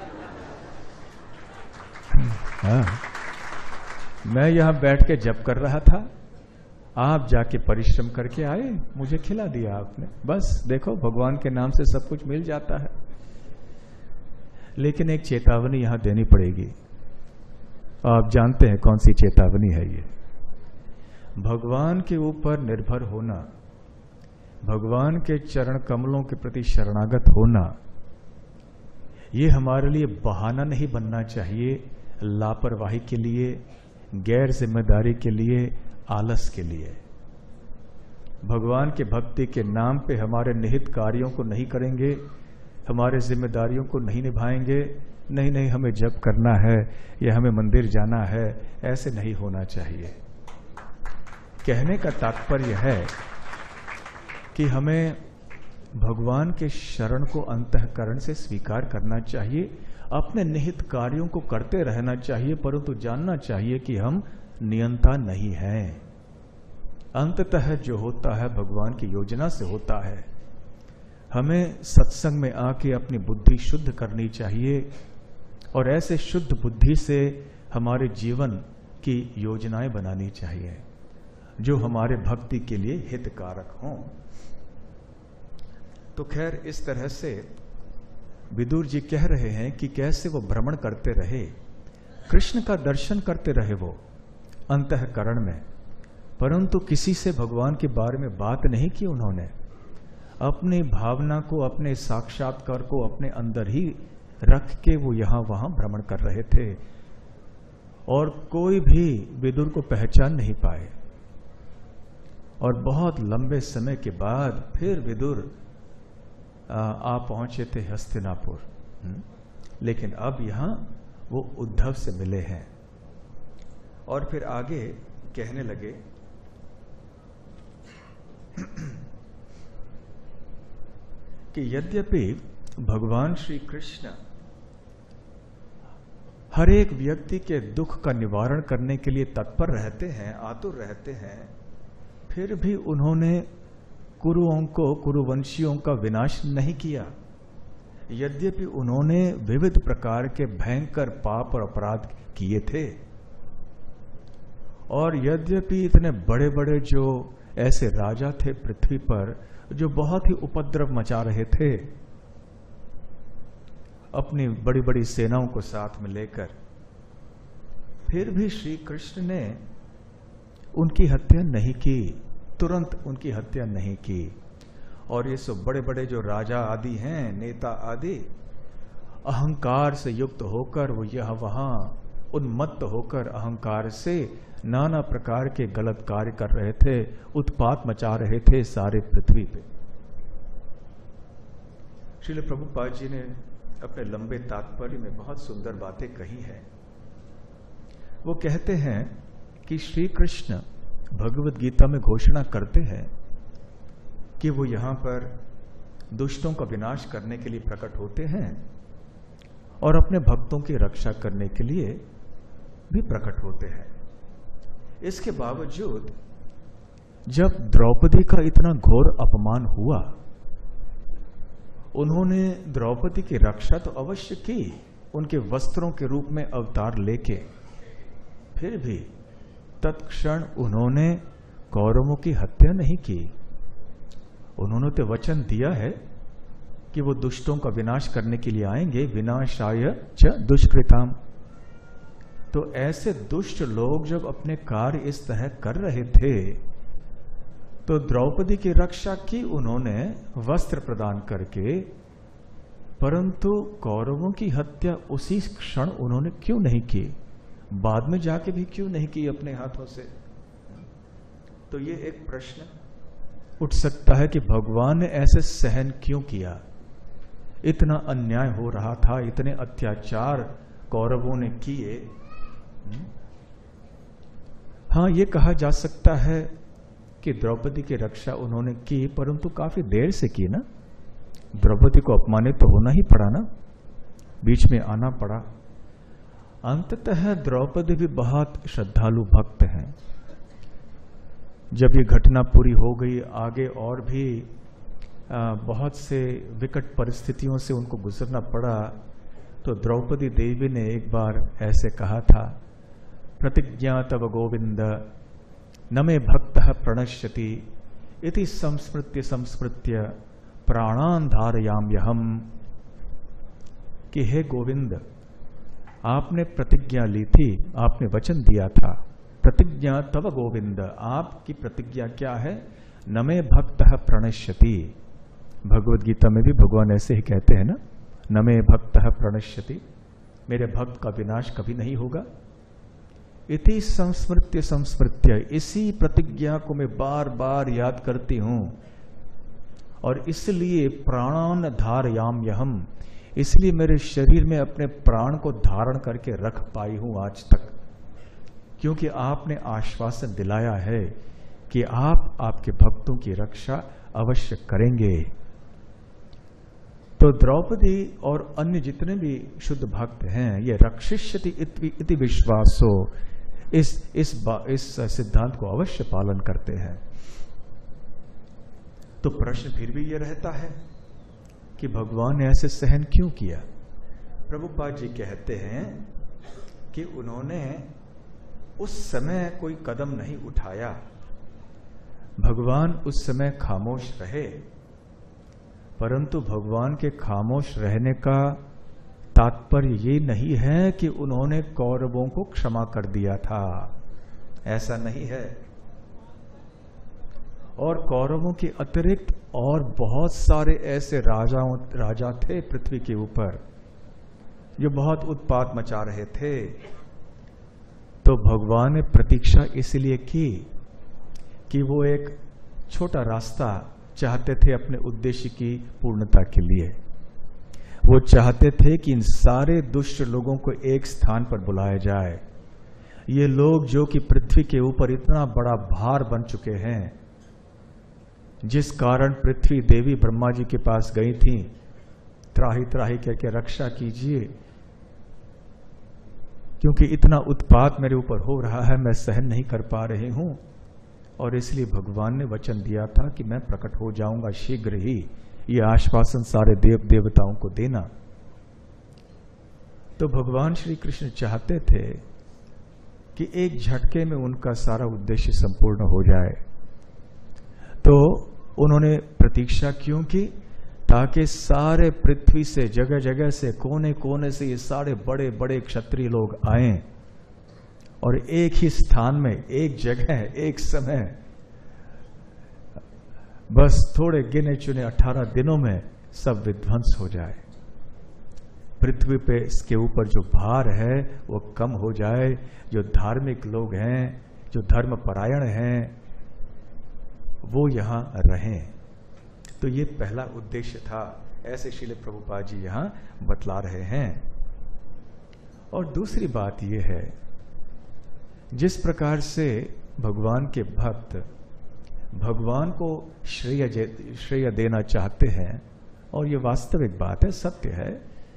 हाँ, मैं यहां बैठ के जप कर रहा था, आप जाके परिश्रम करके आए, मुझे खिला दिया आपने। बस देखो, भगवान के नाम से सब कुछ मिल जाता है। लेकिन एक चेतावनी यहां देनी पड़ेगी। आप जानते हैं कौन सी चेतावनी है ये? भगवान के ऊपर निर्भर होना, भगवान के चरण कमलों के प्रति शरणागत होना, ये हमारे लिए बहाना नहीं बनना चाहिए लापरवाही के लिए, गैर जिम्मेदारी के लिए, आलस के लिए। भगवान के भक्ति के नाम पे हमारे निहित कार्यों को नहीं करेंगे, हमारे जिम्मेदारियों को नहीं निभाएंगे। नहीं नहीं, हमें जप करना है या हमें मंदिर जाना है, ऐसे नहीं होना चाहिए। कहने का तात्पर्य है कि हमें भगवान के शरण को अंतःकरण से स्वीकार करना चाहिए, अपने निहित कार्यों को करते रहना चाहिए, परंतु जानना चाहिए कि हम नियंता नहीं हैं। अंततः जो होता है भगवान की योजना से होता है। हमें सत्संग में आके अपनी बुद्धि शुद्ध करनी चाहिए और ऐसे शुद्ध बुद्धि से हमारे जीवन की योजनाएं बनानी चाहिए जो हमारे भक्ति के लिए हितकारक हों। तो खैर, इस तरह से विदुर जी कह रहे हैं कि कैसे वो भ्रमण करते रहे, कृष्ण का दर्शन करते रहे वो अंतःकरण में, परंतु किसी से भगवान के बारे में बात नहीं की उन्होंने। अपनी भावना को, अपने साक्षात्कार को अपने अंदर ही रख के वो यहां वहां भ्रमण कर रहे थे और कोई भी विदुर को पहचान नहीं पाए। और बहुत लंबे समय के बाद फिर विदुर आ पहुंचे थे हस्तिनापुर, लेकिन अब यहां वो उद्धव से मिले हैं। और फिर आगे कहने लगे कि यद्यपि भगवान श्री कृष्ण हर एक व्यक्ति के दुख का निवारण करने के लिए तत्पर रहते हैं, आतुर रहते हैं, फिर भी उन्होंने कुरुओं को, कुरुवंशियों का विनाश नहीं किया। यद्यपि उन्होंने विविध प्रकार के भयंकर पाप और अपराध किए थे, और यद्यपि इतने बड़े बड़े जो ऐसे राजा थे पृथ्वी पर जो बहुत ही उपद्रव मचा रहे थे अपनी बड़ी बड़ी सेनाओं को साथ में लेकर, फिर भी श्री कृष्ण ने उनकी हत्या नहीं की, तुरंत उनकी हत्या नहीं की। और ये सब बड़े बड़े जो राजा आदि हैं, नेता आदि, अहंकार से युक्त होकर वो यह वहां उन्मत्त होकर अहंकार से नाना प्रकार के गलत कार्य कर रहे थे, उत्पात मचा रहे थे सारे पृथ्वी पे। श्रील प्रभुपाद जी ने अपने लंबे तात्पर्य में बहुत सुंदर बातें कही हैं। वो कहते हैं कि श्री कृष्ण भगवद गीता में घोषणा करते हैं कि वो यहां पर दुष्टों का विनाश करने के लिए प्रकट होते हैं और अपने भक्तों की रक्षा करने के लिए भी प्रकट होते हैं। इसके बावजूद जब द्रौपदी का इतना घोर अपमान हुआ, उन्होंने द्रौपदी की रक्षा तो अवश्य की, उनके वस्त्रों के रूप में अवतार लेके, फिर भी तत्क्षण उन्होंने कौरवों की हत्या नहीं की। उन्होंने तो वचन दिया है कि वो दुष्टों का विनाश करने के लिए आएंगे, विनाशाय च दुष्कृताम। तो ऐसे दुष्ट लोग जब अपने कार्य इस तरह कर रहे थे, तो द्रौपदी की रक्षा की उन्होंने वस्त्र प्रदान करके, परंतु कौरवों की हत्या उसी क्षण उन्होंने क्यों नहीं की, बाद में जाके भी क्यों नहीं की अपने हाथों से। तो ये एक प्रश्न उठ सकता है कि भगवान ने ऐसे सहन क्यों किया। इतना अन्याय हो रहा था, इतने अत्याचार कौरवों ने किए। हाँ, ये कहा जा सकता है कि द्रौपदी की रक्षा उन्होंने की, परंतु काफी देर से की ना। द्रौपदी को अपमानित तो होना ही पड़ा ना, बीच में आना पड़ा। अंततः द्रौपदी भी बहुत श्रद्धालु भक्त हैं। जब ये घटना पूरी हो गई, आगे और भी बहुत से विकट परिस्थितियों से उनको गुजरना पड़ा, तो द्रौपदी देवी ने एक बार ऐसे कहा था, प्रतिज्ञा तव गोविंद न मे भक्तः प्रणश्यति इति संस्मृत्य संस्मृत्य प्राणान् धारयाम्यहम्। कि हे गोविंद, आपने प्रतिज्ञा ली थी, आपने वचन दिया था, प्रतिज्ञा तव गोविंद, आपकी प्रतिज्ञा क्या है, न मे भक्तः प्रणश्यति। भगवद गीता में भी भगवान ऐसे ही कहते हैं ना, न मे भक्तः प्रणश्यति, मेरे भक्त का विनाश कभी नहीं होगा। इति संस्मृत्य संस्मृत्य, इसी प्रतिज्ञा को मैं बार बार याद करती हूं, और इसलिए प्राणान धारयाम्यहम्, इसलिए मेरे शरीर में अपने प्राण को धारण करके रख पाई हूं आज तक, क्योंकि आपने आश्वासन दिलाया है कि आप आपके भक्तों की रक्षा अवश्य करेंगे। तो द्रौपदी और अन्य जितने भी शुद्ध भक्त हैं, ये रक्षिष्यति इति विश्वासो, इस सिद्धांत को अवश्य पालन करते हैं। तो प्रश्न फिर भी ये रहता है कि भगवान ने ऐसे सहन क्यों किया। प्रभुपाद जी कहते हैं कि उन्होंने उस समय कोई कदम नहीं उठाया, भगवान उस समय खामोश रहे, परंतु भगवान के खामोश रहने का तात्पर्य ये नहीं है कि उन्होंने कौरवों को क्षमा कर दिया था, ऐसा नहीं है। और कौरवों के अतिरिक्त और बहुत सारे ऐसे राजा थे पृथ्वी के ऊपर जो बहुत उत्पात मचा रहे थे। तो भगवान ने प्रतीक्षा इसलिए की कि वो एक छोटा रास्ता चाहते थे अपने उद्देश्य की पूर्णता के लिए। वो चाहते थे कि इन सारे दुष्ट लोगों को एक स्थान पर बुलाया जाए। ये लोग जो कि पृथ्वी के ऊपर इतना बड़ा भार बन चुके हैं, जिस कारण पृथ्वी देवी ब्रह्मा जी के पास गई थी, त्राही त्राही करके रक्षा कीजिए, क्योंकि इतना उत्पात मेरे ऊपर हो रहा है, मैं सहन नहीं कर पा रही हूं। और इसलिए भगवान ने वचन दिया था कि मैं प्रकट हो जाऊंगा शीघ्र ही, ये आश्वासन सारे देव देवताओं को देना। तो भगवान श्री कृष्ण चाहते थे कि एक झटके में उनका सारा उद्देश्य संपूर्ण हो जाए। तो उन्होंने प्रतीक्षा क्यों की? ताकि सारे पृथ्वी से, जगह जगह से, कोने कोने से ये सारे बड़े बड़े क्षत्रिय लोग आएं और एक ही स्थान में, एक जगह, एक समय, बस थोड़े गिने चुने 18 दिनों में सब विध्वंस हो जाए। पृथ्वी पे इसके ऊपर जो भार है वो कम हो जाए। जो धार्मिक लोग हैं, जो धर्म परायण हैं, वो यहां रहें। तो ये पहला उद्देश्य था, ऐसे श्रील प्रभुपाद जी यहां बतला रहे हैं। और दूसरी बात यह है, जिस प्रकार से भगवान के भक्त भगवान को श्रेय देना चाहते हैं, और ये वास्तविक बात है, सत्य है,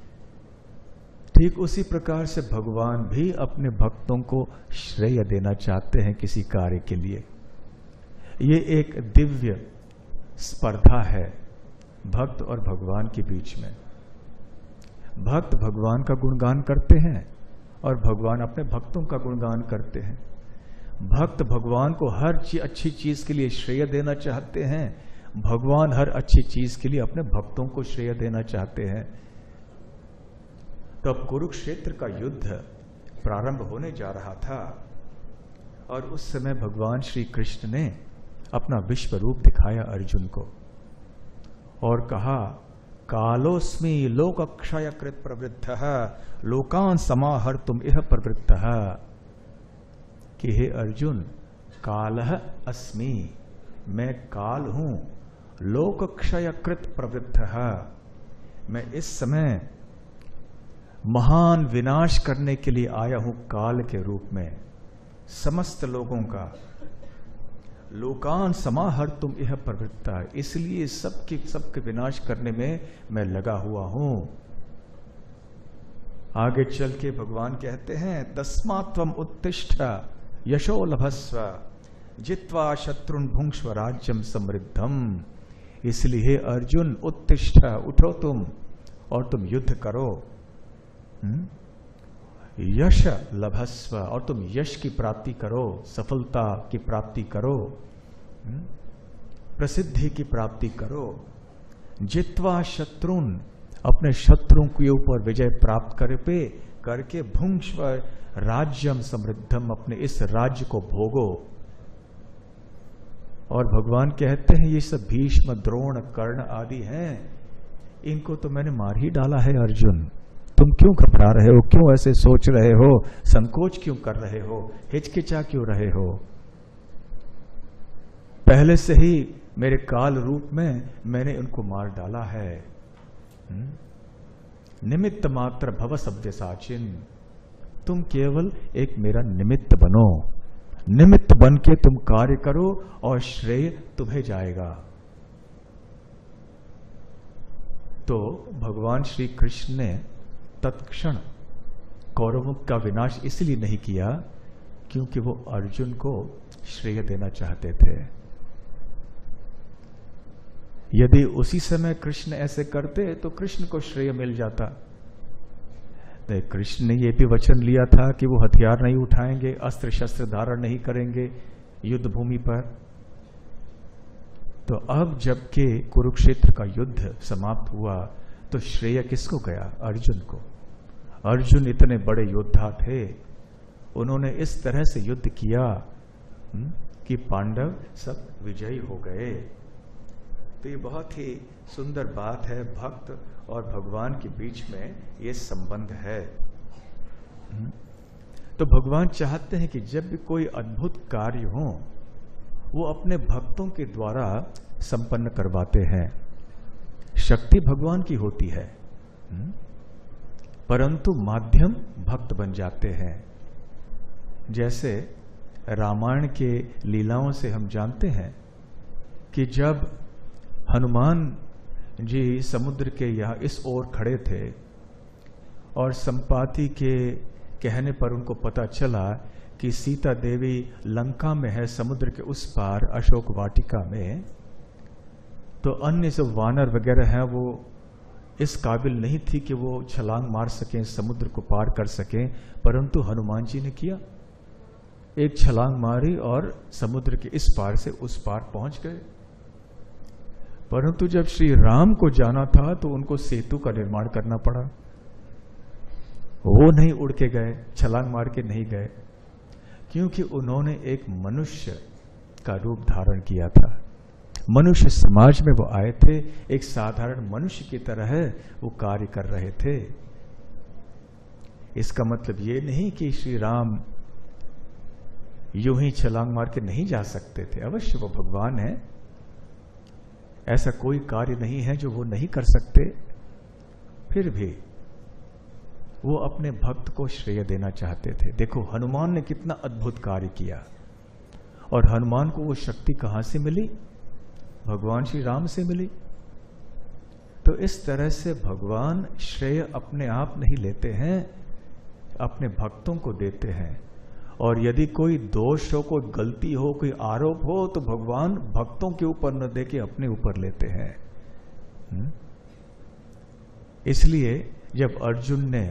ठीक उसी प्रकार से भगवान भी अपने भक्तों को श्रेय देना चाहते हैं किसी कार्य के लिए। ये एक दिव्य स्पर्धा है भक्त और भगवान के बीच में। भक्त भगवान का गुणगान करते हैं और भगवान अपने भक्तों का गुणगान करते हैं। भक्त भगवान को हर अच्छी चीज के लिए श्रेय देना चाहते हैं, भगवान हर अच्छी चीज के लिए अपने भक्तों को श्रेय देना चाहते हैं। तो अब कुरुक्षेत्र का युद्ध प्रारंभ होने जा रहा था और उस समय भगवान श्री कृष्ण ने अपना विश्व रूप दिखाया अर्जुन को और कहा, कालोस्मि लोकक्षय कृत प्रवृद्धः लोकान समाहर्तुम इह प्रवृत्तः, कि हे अर्जुन, कालः अस्मि, मैं काल हूं, लोकक्षय कृत प्रवृद्धः, मैं इस समय महान विनाश करने के लिए आया हूं काल के रूप में, समस्त लोगों का। लोकान समाहर्तुम इह प्रवृत्ता, इसलिए सबके विनाश करने में मैं लगा हुआ हूं। आगे चल के भगवान कहते हैं, तस्मात्वम उत्तिष्ठ यशो लभस्व जित्वा शत्रुन भुंक्ष्व राज्यम समृद्धम, इसलिए अर्जुन उत्तिष्ठ, उठो तुम और तुम युद्ध करो, यश लभस्व, और तुम यश की प्राप्ति करो, सफलता की प्राप्ति करो, प्रसिद्धि की प्राप्ति करो। जित्वा शत्रुन, अपने शत्रुओं के ऊपर विजय प्राप्त करके भुंक्ष्व राज्यम समृद्धम, अपने इस राज्य को भोगो। और भगवान कहते हैं ये सब भीष्म, द्रोण, कर्ण आदि हैं, इनको तो मैंने मार ही डाला है अर्जुन, तुम क्यों घबरा रहे हो, क्यों ऐसे सोच रहे हो, संकोच क्यों कर रहे हो, हिचकिचा क्यों रहे हो? पहले से ही मेरे काल रूप में मैंने उनको मार डाला है। निमित्त मात्र भव सव्यसाचिन, तुम केवल एक मेरा निमित्त बनो, निमित्त बन के तुम कार्य करो और श्रेय तुम्हें जाएगा। तो भगवान श्री कृष्ण ने तत्क्षण कौरवों का विनाश इसलिए नहीं किया क्योंकि वो अर्जुन को श्रेय देना चाहते थे। यदि उसी समय कृष्ण ऐसे करते तो कृष्ण को श्रेय मिल जाता। कृष्ण ने यह भी वचन लिया था कि वो हथियार नहीं उठाएंगे, अस्त्र शस्त्र धारण नहीं करेंगे युद्ध भूमि पर। तो अब जबकि कुरुक्षेत्र का युद्ध समाप्त हुआ तो श्रेय किसको गया? अर्जुन को। अर्जुन इतने बड़े योद्धा थे, उन्होंने इस तरह से युद्ध किया कि पांडव सब विजयी हो गए। तो ये बहुत ही सुंदर बात है, भक्त और भगवान के बीच में ये संबंध है। तो भगवान चाहते हैं कि जब भी कोई अद्भुत कार्य हो वो अपने भक्तों के द्वारा संपन्न करवाते हैं। शक्ति भगवान की होती है, परंतु माध्यम भक्त बन जाते हैं। जैसे रामायण के लीलाओं से हम जानते हैं कि जब हनुमान जी समुद्र के यहाँ इस ओर खड़े थे और संपाति के कहने पर उनको पता चला कि सीता देवी लंका में है, समुद्र के उस पार अशोक वाटिका में, तो अन्य जो वानर वगैरह हैं वो इस काबिल नहीं थी कि वो छलांग मार सकें, समुद्र को पार कर सकें, परंतु हनुमान जी ने किया। एक छलांग मारी और समुद्र के इस पार से उस पार पहुंच गए। परंतु जब श्री राम को जाना था तो उनको सेतु का निर्माण करना पड़ा। वो नहीं उड़ के गए, छलांग मार के नहीं गए, क्योंकि उन्होंने एक मनुष्य का रूप धारण किया था। मनुष्य समाज में वो आए थे, एक साधारण मनुष्य की तरह वो कार्य कर रहे थे। इसका मतलब ये नहीं कि श्री राम यूं ही छलांग मार के नहीं जा सकते थे, अवश्य वो भगवान है, ऐसा कोई कार्य नहीं है जो वो नहीं कर सकते। फिर भी वो अपने भक्त को श्रेय देना चाहते थे। देखो हनुमान ने कितना अद्भुत कार्य किया, और हनुमान को वो शक्ति कहां से मिली? भगवान श्री राम से मिली। तो इस तरह से भगवान श्रेय अपने आप नहीं लेते हैं, अपने भक्तों को देते हैं। और यदि कोई दोष हो, कोई गलती हो, कोई आरोप हो, तो भगवान भक्तों के ऊपर न दे के अपने ऊपर लेते हैं। इसलिए जब अर्जुन ने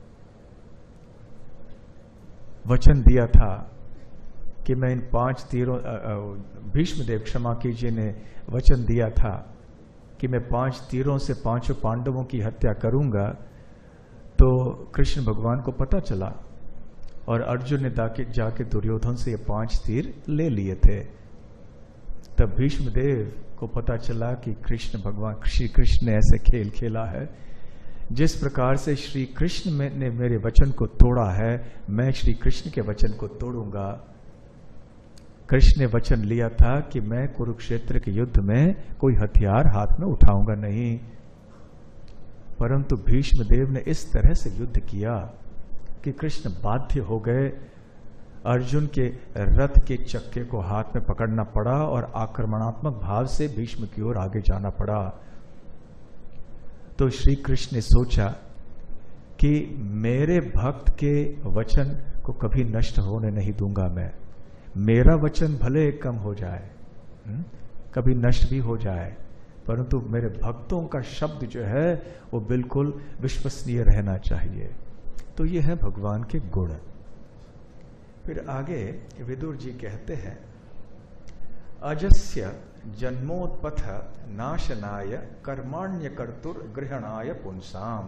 वचन दिया था कि मैं इन 5 तीरों, भीष्मदेव क्षमा कीजिए, ने वचन दिया था कि मैं 5 तीरों से 5 पांडवों की हत्या करूंगा, तो कृष्ण भगवान को पता चला और अर्जुन ने जाके दुर्योधन से ये 5 तीर ले लिए थे। तब भीष्मदेव को पता चला कि कृष्ण भगवान, श्री कृष्ण ने ऐसे खेल खेला है। जिस प्रकार से श्री कृष्ण ने मेरे वचन को तोड़ा है, मैं श्री कृष्ण के वचन को तोड़ूंगा। कृष्ण ने वचन लिया था कि मैं कुरुक्षेत्र के युद्ध में कोई हथियार हाथ में उठाऊंगा नहीं, परंतु भीष्मदेव ने इस तरह से युद्ध किया कि कृष्ण बाध्य हो गए। अर्जुन के रथ के चक्के को हाथ में पकड़ना पड़ा और आक्रमणात्मक भाव से भीष्म की ओर आगे जाना पड़ा। तो श्री कृष्ण ने सोचा कि मेरे भक्त के वचन को कभी नष्ट होने नहीं दूंगा मैं। मेरा वचन भले कम हो जाए, कभी नष्ट भी हो जाए, परंतु मेरे भक्तों का शब्द जो है वो बिल्कुल विश्वसनीय रहना चाहिए। तो ये है भगवान के गुण। फिर आगे विदुर जी कहते हैं, अजस्य जन्मोत्पथ नाशनाय कर्माण्य कर्तुर गृहणाय पुंसाम।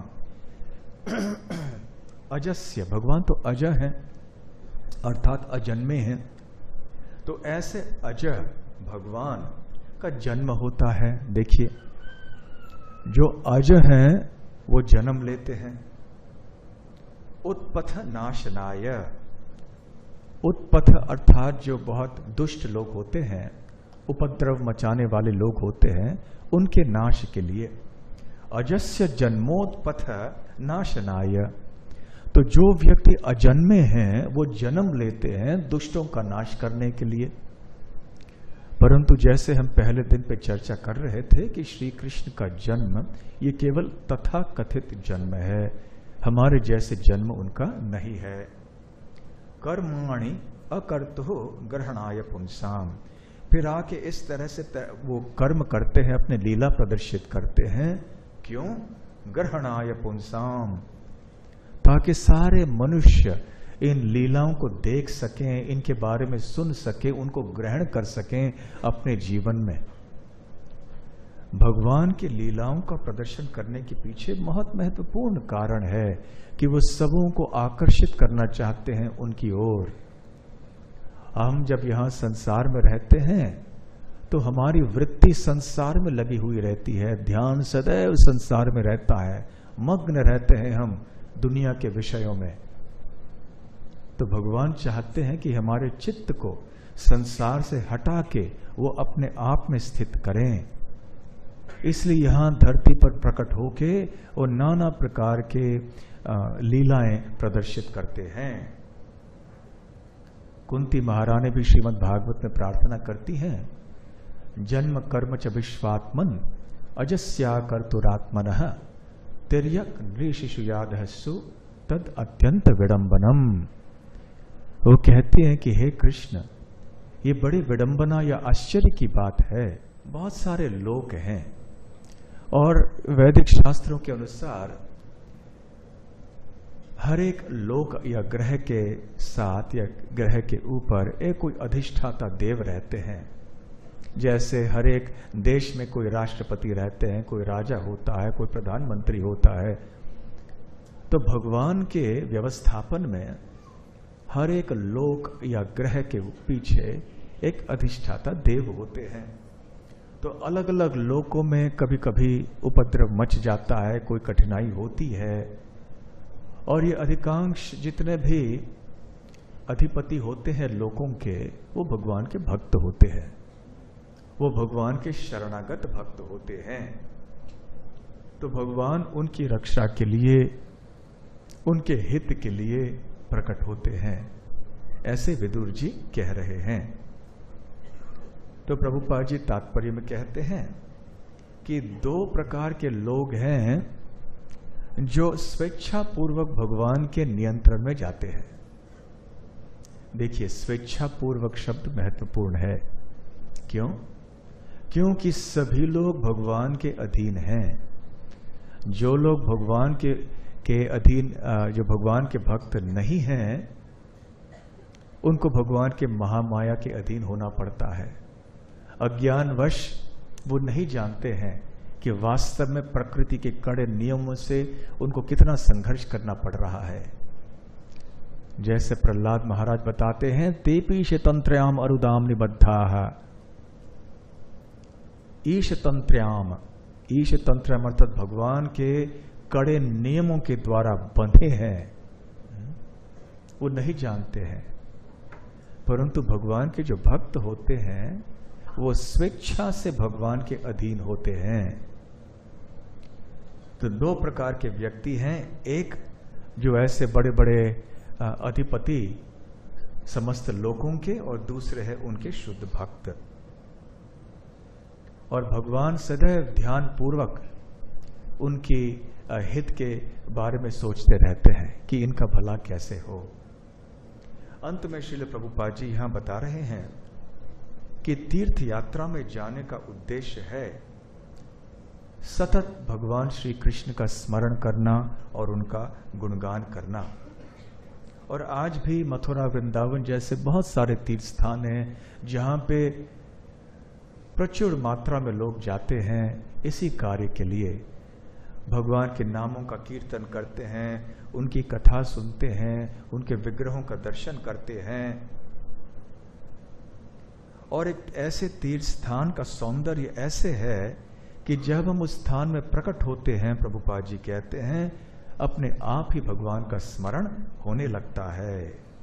अजस्य, भगवान तो अज है, अर्थात अजन्मे हैं। तो ऐसे अज भगवान का जन्म होता है। देखिए, जो अज हैं वो जन्म लेते हैं। उत्पथ नाशनाय, उत्पथ अर्थात जो बहुत दुष्ट लोग होते हैं, उपद्रव मचाने वाले लोग होते हैं, उनके नाश के लिए। अजस्य जन्मोत्पथ नाशनाय, तो जो व्यक्ति अजन्मे हैं वो जन्म लेते हैं दुष्टों का नाश करने के लिए। परंतु जैसे हम पहले दिन पे चर्चा कर रहे थे कि श्री कृष्ण का जन्म ये केवल तथा कथित जन्म है, हमारे जैसे जन्म उनका नहीं है। कर्माणि अकर्तुः ग्रहणाय पुंसाम, फिर आके इस तरह से वो कर्म करते हैं, अपने लीला प्रदर्शित करते हैं। क्यों? ग्रहणाय पुंसाम, ताकि सारे मनुष्य इन लीलाओं को देख सकें, इनके बारे में सुन सकें, उनको ग्रहण कर सकें अपने जीवन में। भगवान की लीलाओं का प्रदर्शन करने के पीछे बहुत महत्वपूर्ण कारण है कि वो सबों को आकर्षित करना चाहते हैं उनकी ओर। हम जब यहाँ संसार में रहते हैं तो हमारी वृत्ति संसार में लगी हुई रहती है, ध्यान सदैव संसार में रहता है, मग्न रहते हैं हम दुनिया के विषयों में। तो भगवान चाहते हैं कि हमारे चित्त को संसार से हटा के वो अपने आप में स्थित करें। इसलिए यहाँ धरती पर प्रकट होके वो नाना प्रकार के लीलाएं प्रदर्शित करते हैं। कुंती महारानी भी श्रीमद् भागवत में प्रार्थना करती हैं, जन्म कर्म च विश्वात्मन अजस्या कर्तुरात्मनः तिर्यक नृशिशु यादहस्सु तद अत्यंत विडंबनम। वो कहती हैं कि हे कृष्ण, ये बड़ी विडंबना या आश्चर्य की बात है। बहुत सारे लोग हैं और वैदिक शास्त्रों के अनुसार हर एक लोक या ग्रह के साथ या ग्रह के ऊपर एक कोई अधिष्ठाता देव रहते हैं। जैसे हर एक देश में कोई राष्ट्रपति रहते हैं, कोई राजा होता है, कोई प्रधानमंत्री होता है। तो भगवान के व्यवस्थापन में हर एक लोक या ग्रह के पीछे एक अधिष्ठाता देव होते हैं। तो अलग अलग लोकों में कभी कभी उपद्रव मच जाता है, कोई कठिनाई होती है, और ये अधिकांश जितने भी अधिपति होते हैं लोकों के, वो भगवान के भक्त होते हैं, वो भगवान के शरणागत भक्त होते हैं। तो भगवान उनकी रक्षा के लिए, उनके हित के लिए प्रकट होते हैं, ऐसे विदुर जी कह रहे हैं। तो प्रभुपाद जी तात्पर्य में कहते हैं कि दो प्रकार के लोग हैं जो स्वेच्छा पूर्वक भगवान के नियंत्रण में जाते हैं। देखिए, स्वेच्छा पूर्वक शब्द महत्वपूर्ण है। क्यों? क्योंकि सभी लोग भगवान के अधीन हैं। जो लोग भगवान के अधीन, जो भगवान के भक्त नहीं हैं, उनको भगवान के महामाया के अधीन होना पड़ता है। अज्ञानवश वो नहीं जानते हैं कि वास्तव में प्रकृति के कड़े नियमों से उनको कितना संघर्ष करना पड़ रहा है। जैसे प्रहलाद महाराज बताते हैं, तेपीश तंत्रयाम अरुदाम निबद्धाः। ईश तंत्रयाम, ईश तंत्रयाम अर्थात भगवान के कड़े नियमों के द्वारा बंधे हैं, वो नहीं जानते हैं। परंतु भगवान के जो भक्त होते हैं वो स्वेच्छा से भगवान के अधीन होते हैं। तो दो प्रकार के व्यक्ति हैं, एक जो ऐसे बड़े बड़े अधिपति समस्त लोगों के, और दूसरे हैं उनके शुद्ध भक्त। और भगवान सदैव ध्यान पूर्वक उनकी हित के बारे में सोचते रहते हैं कि इनका भला कैसे हो। अंत में श्रील प्रभुपाद जी यहां बता रहे हैं कि तीर्थ यात्रा में जाने का उद्देश्य है सतत भगवान श्री कृष्ण का स्मरण करना और उनका गुणगान करना। और आज भी मथुरा वृंदावन जैसे बहुत सारे तीर्थ स्थान हैं जहां पे प्रचुर मात्रा में लोग जाते हैं इसी कार्य के लिए। भगवान के नामों का कीर्तन करते हैं, उनकी कथा सुनते हैं, उनके विग्रहों का दर्शन करते हैं। और एक ऐसे तीर्थ स्थान का सौंदर्य ऐसे है कि जब हम उस स्थान में प्रकट होते हैं, प्रभुपाद जी कहते हैं, अपने आप ही भगवान का स्मरण होने लगता है।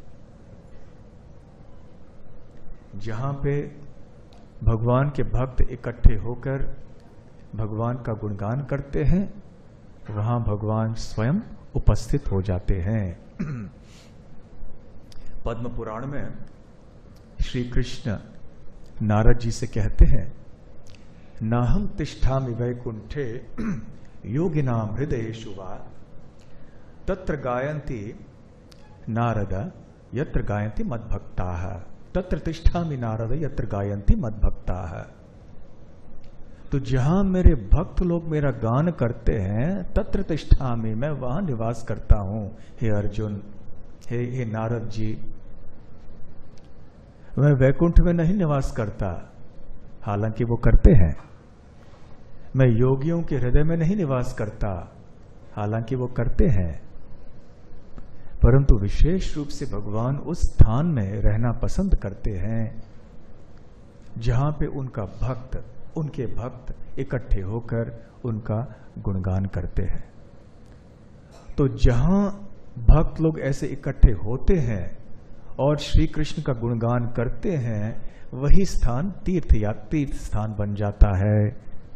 जहां पे भगवान के भक्त इकट्ठे होकर भगवान का गुणगान करते हैं, वहां भगवान स्वयं उपस्थित हो जाते हैं। पद्म पुराण में श्री कृष्ण नारद जी से कहते हैं, नाहं तिष्ठामि वैकुंठे योगिनां हृदयेषु वा तत्र गायन्ति नारद यत्र गायन्ति मद्भक्ताः। तत्र तिष्ठामि नारद यत्र गायन्ति मद्भक्ताः। तो जहां मेरे भक्त लोग मेरा गान करते हैं, तत्र तिष्ठामि, मैं वहां निवास करता हूं। हे अर्जुन, हे नारद जी, मैं वैकुंठ में नहीं निवास करता, हालांकि वो करते हैं। मैं योगियों के हृदय में नहीं निवास करता, हालांकि वो करते हैं, परंतु विशेष रूप से भगवान उस स्थान में रहना पसंद करते हैं जहां पे उनके भक्त इकट्ठे होकर उनका गुणगान करते हैं। तो जहां भक्त लोग ऐसे इकट्ठे होते हैं और श्री कृष्ण का गुणगान करते हैं, वही स्थान तीर्थ स्थान बन जाता है।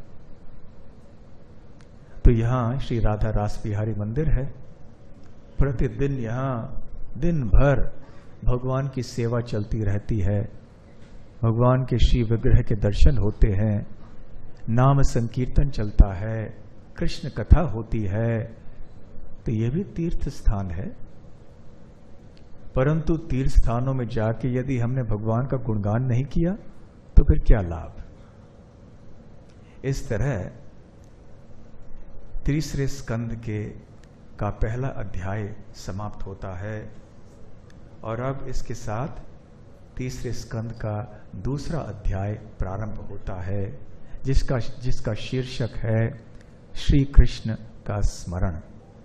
तो यहां श्री राधा रास बिहारी मंदिर है। प्रतिदिन यहां दिन भर भगवान की सेवा चलती रहती है, भगवान के श्री विग्रह के दर्शन होते हैं, नाम संकीर्तन चलता है, कृष्ण कथा होती है। तो यह भी तीर्थ स्थान है। परंतु तीर्थ स्थानों में जाके यदि हमने भगवान का गुणगान नहीं किया तो फिर क्या लाभ। इस तरह तीसरे स्कंद का पहला अध्याय समाप्त होता है और अब इसके साथ तीसरे स्कंद का दूसरा अध्याय प्रारंभ होता है, जिसका शीर्षक है श्री कृष्ण का स्मरण।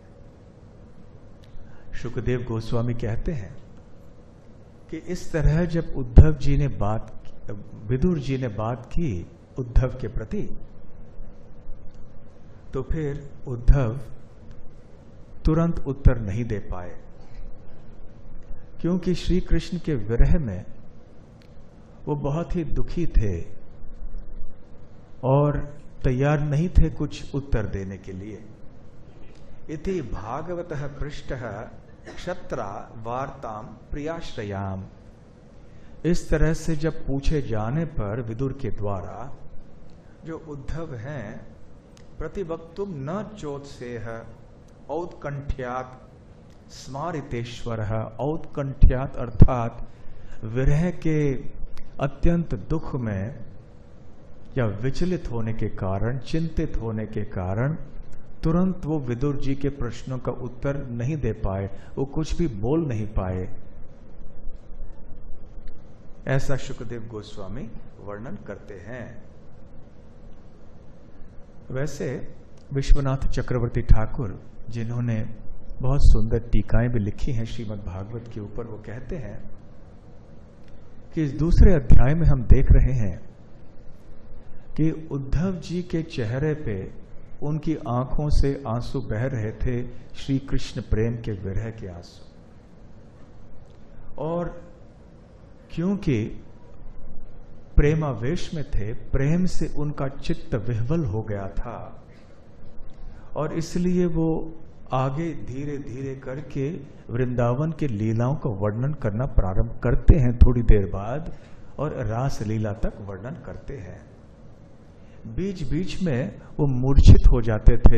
शुकदेव गोस्वामी कहते हैं कि इस तरह जब विदुर जी ने बात की उद्धव के प्रति, तो फिर उद्धव तुरंत उत्तर नहीं दे पाए, क्योंकि श्री कृष्ण के विरह में वो बहुत ही दुखी थे और तैयार नहीं थे कुछ उत्तर देने के लिए। इति भागवतः पृष्टः क्षत्रा वार्ताम प्रियाश्रयाम। इस तरह से जब पूछे जाने पर विदुर के द्वारा, जो उद्धव हैं, प्रतिवक्तुम न चोत्सेह औत्कंठ्यात् स्मारितेश्वरः। औत्कंठ्यात् अर्थात विरह के अत्यंत दुख में या विचलित होने के कारण, चिंतित होने के कारण तुरंत वो विदुर जी के प्रश्नों का उत्तर नहीं दे पाए, वो कुछ भी बोल नहीं पाए। ऐसा शुकदेव गोस्वामी वर्णन करते हैं। वैसे विश्वनाथ चक्रवर्ती ठाकुर, जिन्होंने बहुत सुंदर टीकाएं भी लिखी हैं श्रीमद् भागवत के ऊपर, वो कहते हैं कि इस दूसरे अध्याय में हम देख रहे हैं कि उद्धव जी के चेहरे पे, उनकी आंखों से आंसू बह रहे थे, श्री कृष्ण प्रेम के विरह के आंसू। और क्योंकि प्रेमावेश में थे, प्रेम से उनका चित्त विह्वल हो गया था और इसलिए वो आगे धीरे धीरे करके वृंदावन के लीलाओं का वर्णन करना प्रारंभ करते हैं थोड़ी देर बाद, और रास लीला तक वर्णन करते हैं। बीच बीच में वो मूर्छित हो जाते थे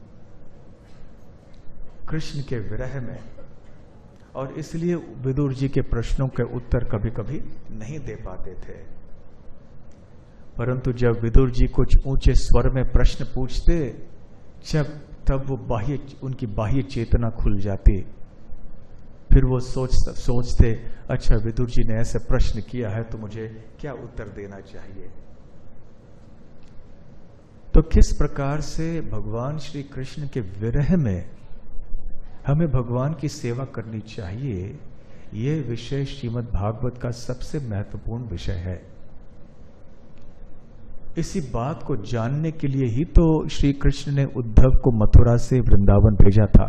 कृष्ण के विरह में, और इसलिए विदुर जी के प्रश्नों के उत्तर कभी कभी नहीं दे पाते थे। परंतु जब विदुर जी कुछ ऊंचे स्वर में प्रश्न पूछते, तब वो उनकी बाह्य चेतना खुल जाती। फिर वो सोचते, अच्छा विदुर जी ने ऐसे प्रश्न किया है तो मुझे क्या उत्तर देना चाहिए। तो किस प्रकार से भगवान श्री कृष्ण के विरह में हमें भगवान की सेवा करनी चाहिए, यह विषय श्रीमद् भागवत का सबसे महत्वपूर्ण विषय है। इसी बात को जानने के लिए ही तो श्री कृष्ण ने उद्धव को मथुरा से वृंदावन भेजा था,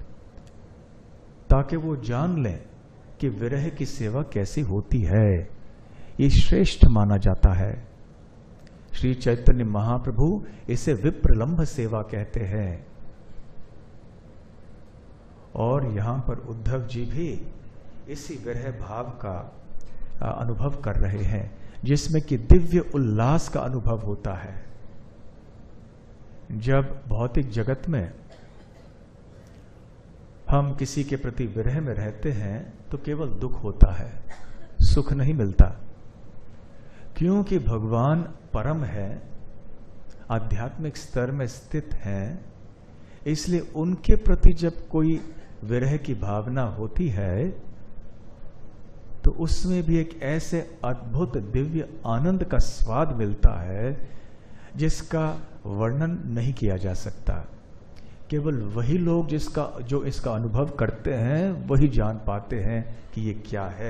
ताकि वो जान लें कि विरह की सेवा कैसी होती है। ये श्रेष्ठ माना जाता है। श्री चैतन्य महाप्रभु इसे विप्रलंभ सेवा कहते हैं। और यहां पर उद्धव जी भी इसी विरह भाव का अनुभव कर रहे हैं, जिसमें कि दिव्य उल्लास का अनुभव होता है। जब भौतिक जगत में हम किसी के प्रति विरह में रहते हैं तो केवल दुख होता है, सुख नहीं मिलता। क्योंकि भगवान परम है, आध्यात्मिक स्तर में स्थित हैं, इसलिए उनके प्रति जब कोई विरह की भावना होती है तो उसमें भी एक ऐसे अद्भुत दिव्य आनंद का स्वाद मिलता है, जिसका वर्णन नहीं किया जा सकता। केवल वही लोग जो इसका अनुभव करते हैं वही जान पाते हैं कि ये क्या है।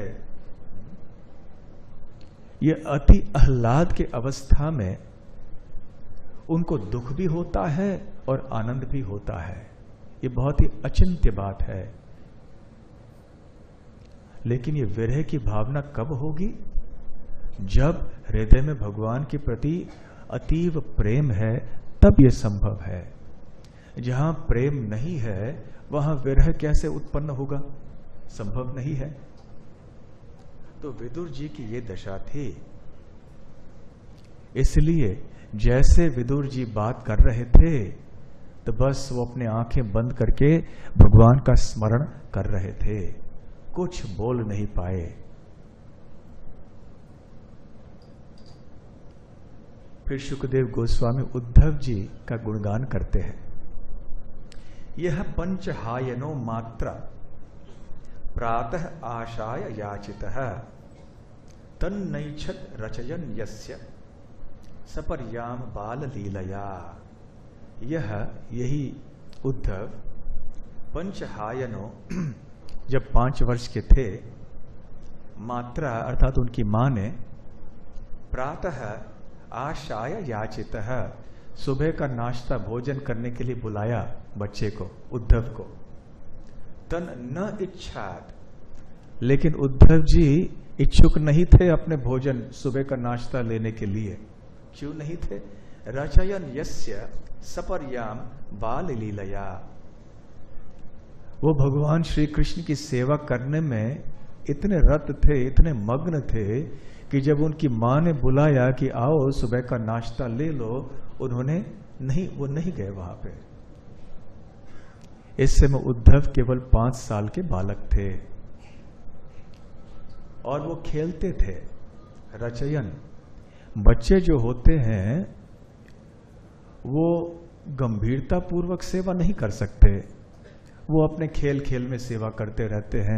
ये अति आह्लाद के अवस्था में उनको दुख भी होता है और आनंद भी होता है। ये बहुत ही अचिंत्य बात है। लेकिन ये विरह की भावना कब होगी? जब हृदय में भगवान के प्रति अतीव प्रेम है, तब यह संभव है। जहां प्रेम नहीं है वहां विरह कैसे उत्पन्न होगा? संभव नहीं है। तो विदुर जी की ये दशा थी। इसलिए जैसे विदुर जी बात कर रहे थे तो बस वो अपने आंखें बंद करके भगवान का स्मरण कर रहे थे, कुछ बोल नहीं पाए। फिर शुकदेव गोस्वामी उद्धव जी का गुणगान करते हैं। यह पंचहायनो मात्र प्रातः आशाय याचितः तन्नैच्छत् रचयन् यस्य सपर्याम बाल लीलया। यही उद्धव पंचहायनो जब 5 वर्ष के थे, मात्रा अर्थात उनकी मां ने प्रातः आशाय याचितः सुबह का नाश्ता भोजन करने के लिए बुलाया बच्चे को, उद्धव को। तन न इच्छात, लेकिन उद्धव जी इच्छुक नहीं थे अपने भोजन सुबह का नाश्ता लेने के लिए। क्यों नहीं थे? रचयन यस्य सपर्याम बाल लीलया। वो भगवान श्री कृष्ण की सेवा करने में इतने रत थे, इतने मग्न थे कि जब उनकी मां ने बुलाया कि आओ सुबह का नाश्ता ले लो, उन्होंने वो नहीं गए वहां पे। इस समय उद्धव केवल 5 साल के बालक थे और वो खेलते थे। रचयन, बच्चे जो होते हैं वो गंभीरता पूर्वक सेवा नहीं कर सकते, वो अपने खेल खेल में सेवा करते रहते हैं।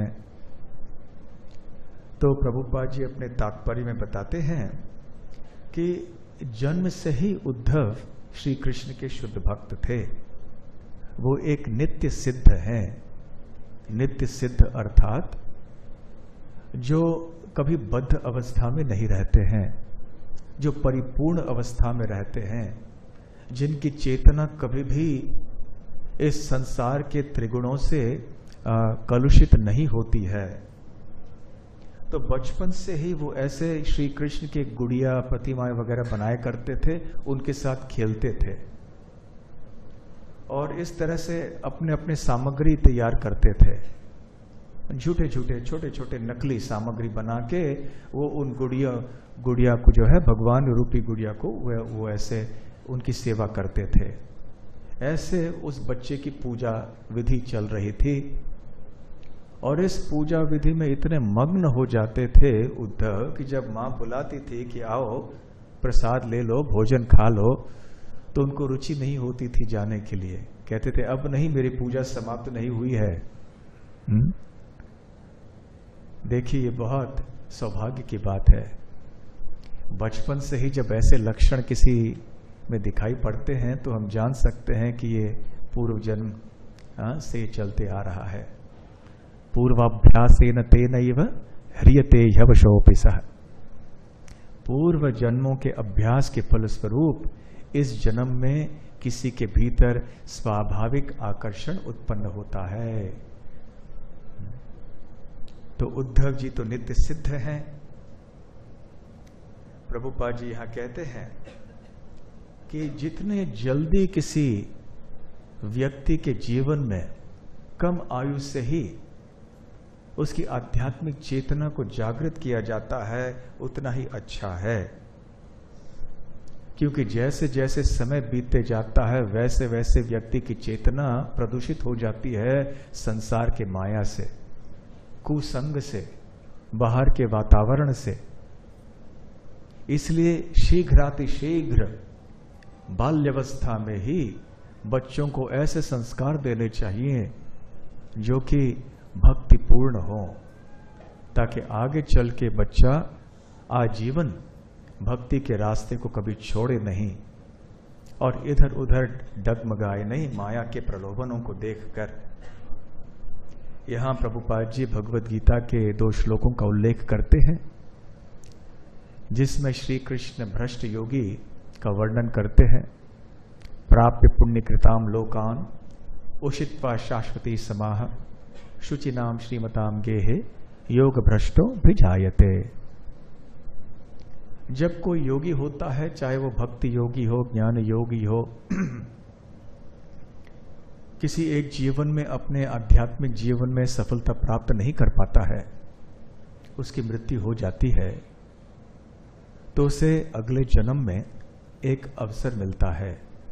तो प्रभुपाद जी अपने तात्पर्य में बताते हैं कि जन्म से ही उद्धव श्री कृष्ण के शुद्ध भक्त थे। वो एक नित्य सिद्ध हैं। नित्य सिद्ध अर्थात जो कभी बद्ध अवस्था में नहीं रहते हैं, जो परिपूर्ण अवस्था में रहते हैं, जिनकी चेतना कभी भी इस संसार के त्रिगुणों से कलुषित नहीं होती है। तो बचपन से ही वो ऐसे श्री कृष्ण के गुड़िया प्रतिमाएं वगैरह बनाया करते थे, उनके साथ खेलते थे और इस तरह से अपने अपने सामग्री तैयार करते थे। झूठे झूठे छोटे छोटे नकली सामग्री बना के वो उन गुड़िया को जो है भगवान रूपी गुड़िया को वो ऐसे उनकी सेवा करते थे। ऐसे उस बच्चे की पूजा विधि चल रही थी और इस पूजा विधि में इतने मग्न हो जाते थे उद्धव कि जब मां बुलाती थी कि आओ प्रसाद ले लो, भोजन खा लो, तो उनको रुचि नहीं होती थी जाने के लिए। कहते थे अब नहीं, मेरी पूजा समाप्त नहीं हुई है। देखिए ये बहुत सौभाग्य की बात है। बचपन से ही जब ऐसे लक्षण किसी में दिखाई पड़ते हैं तो हम जान सकते हैं कि ये पूर्व जन्म से चलते आ रहा है। पूर्वाभ्यासेन तेनैव ह्रियते ह्यवशोऽपि सः। पूर्व जन्मों के अभ्यास के फलस्वरूप इस जन्म में किसी के भीतर स्वाभाविक आकर्षण उत्पन्न होता है। तो उद्धव जी तो नित्य सिद्ध हैं। प्रभुपाद जी यहां कहते हैं कि जितने जल्दी किसी व्यक्ति के जीवन में कम आयु से ही उसकी आध्यात्मिक चेतना को जागृत किया जाता है उतना ही अच्छा है, क्योंकि जैसे जैसे समय बीतते जाता है वैसे वैसे व्यक्ति की चेतना प्रदूषित हो जाती है संसार के माया से, कुसंग से, बाहर के वातावरण से। इसलिए शीघ्रातिशीघ्र बाल्यावस्था में ही बच्चों को ऐसे संस्कार देने चाहिए जो कि भक्तिपूर्ण हो, ताकि आगे चल के बच्चा आजीवन भक्ति के रास्ते को कभी छोड़े नहीं, और इधर उधर डगमगाए नहीं माया के प्रलोभनों को देखकर। यहां प्रभुपाद जी भगवद गीता के 2 श्लोकों का उल्लेख करते हैं, जिसमें श्री कृष्ण भ्रष्ट योगी का वर्णन करते हैं। प्राप्य पुण्यकृताम लोकान उषित्वा शाश्वती समाह शुचिनाम श्रीमताम गेहे योग भ्रष्टो भिजायते। जब कोई योगी होता है, चाहे वो भक्ति योगी हो, ज्ञान योगी हो, किसी एक जीवन में अपने आध्यात्मिक जीवन में सफलता प्राप्त नहीं कर पाता है, उसकी मृत्यु हो जाती है, तो उसे अगले जन्म में एक अवसर मिलता है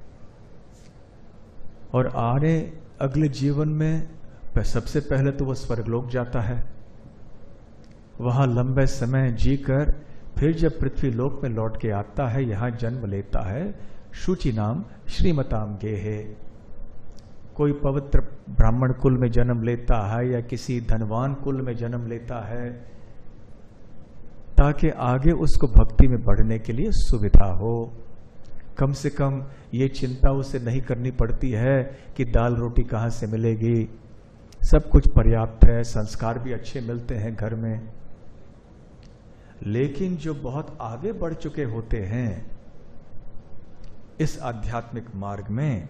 और अगले जीवन में सबसे पहले तो वह स्वर्गलोक जाता है। वहां लंबे समय जीकर फिर जब पृथ्वी लोक में लौट के आता है, यहां जन्म लेता है शुचि नाम श्रीमताम गेहे। कोई पवित्र ब्राह्मण कुल में जन्म लेता है या किसी धनवान कुल में जन्म लेता है, ताकि आगे उसको भक्ति में बढ़ने के लिए सुविधा हो। कम से कम ये चिंता उसे नहीं करनी पड़ती है कि दाल रोटी कहाँ से मिलेगी, सब कुछ पर्याप्त है, संस्कार भी अच्छे मिलते हैं घर में। लेकिन जो बहुत आगे बढ़ चुके होते हैं इस आध्यात्मिक मार्ग में,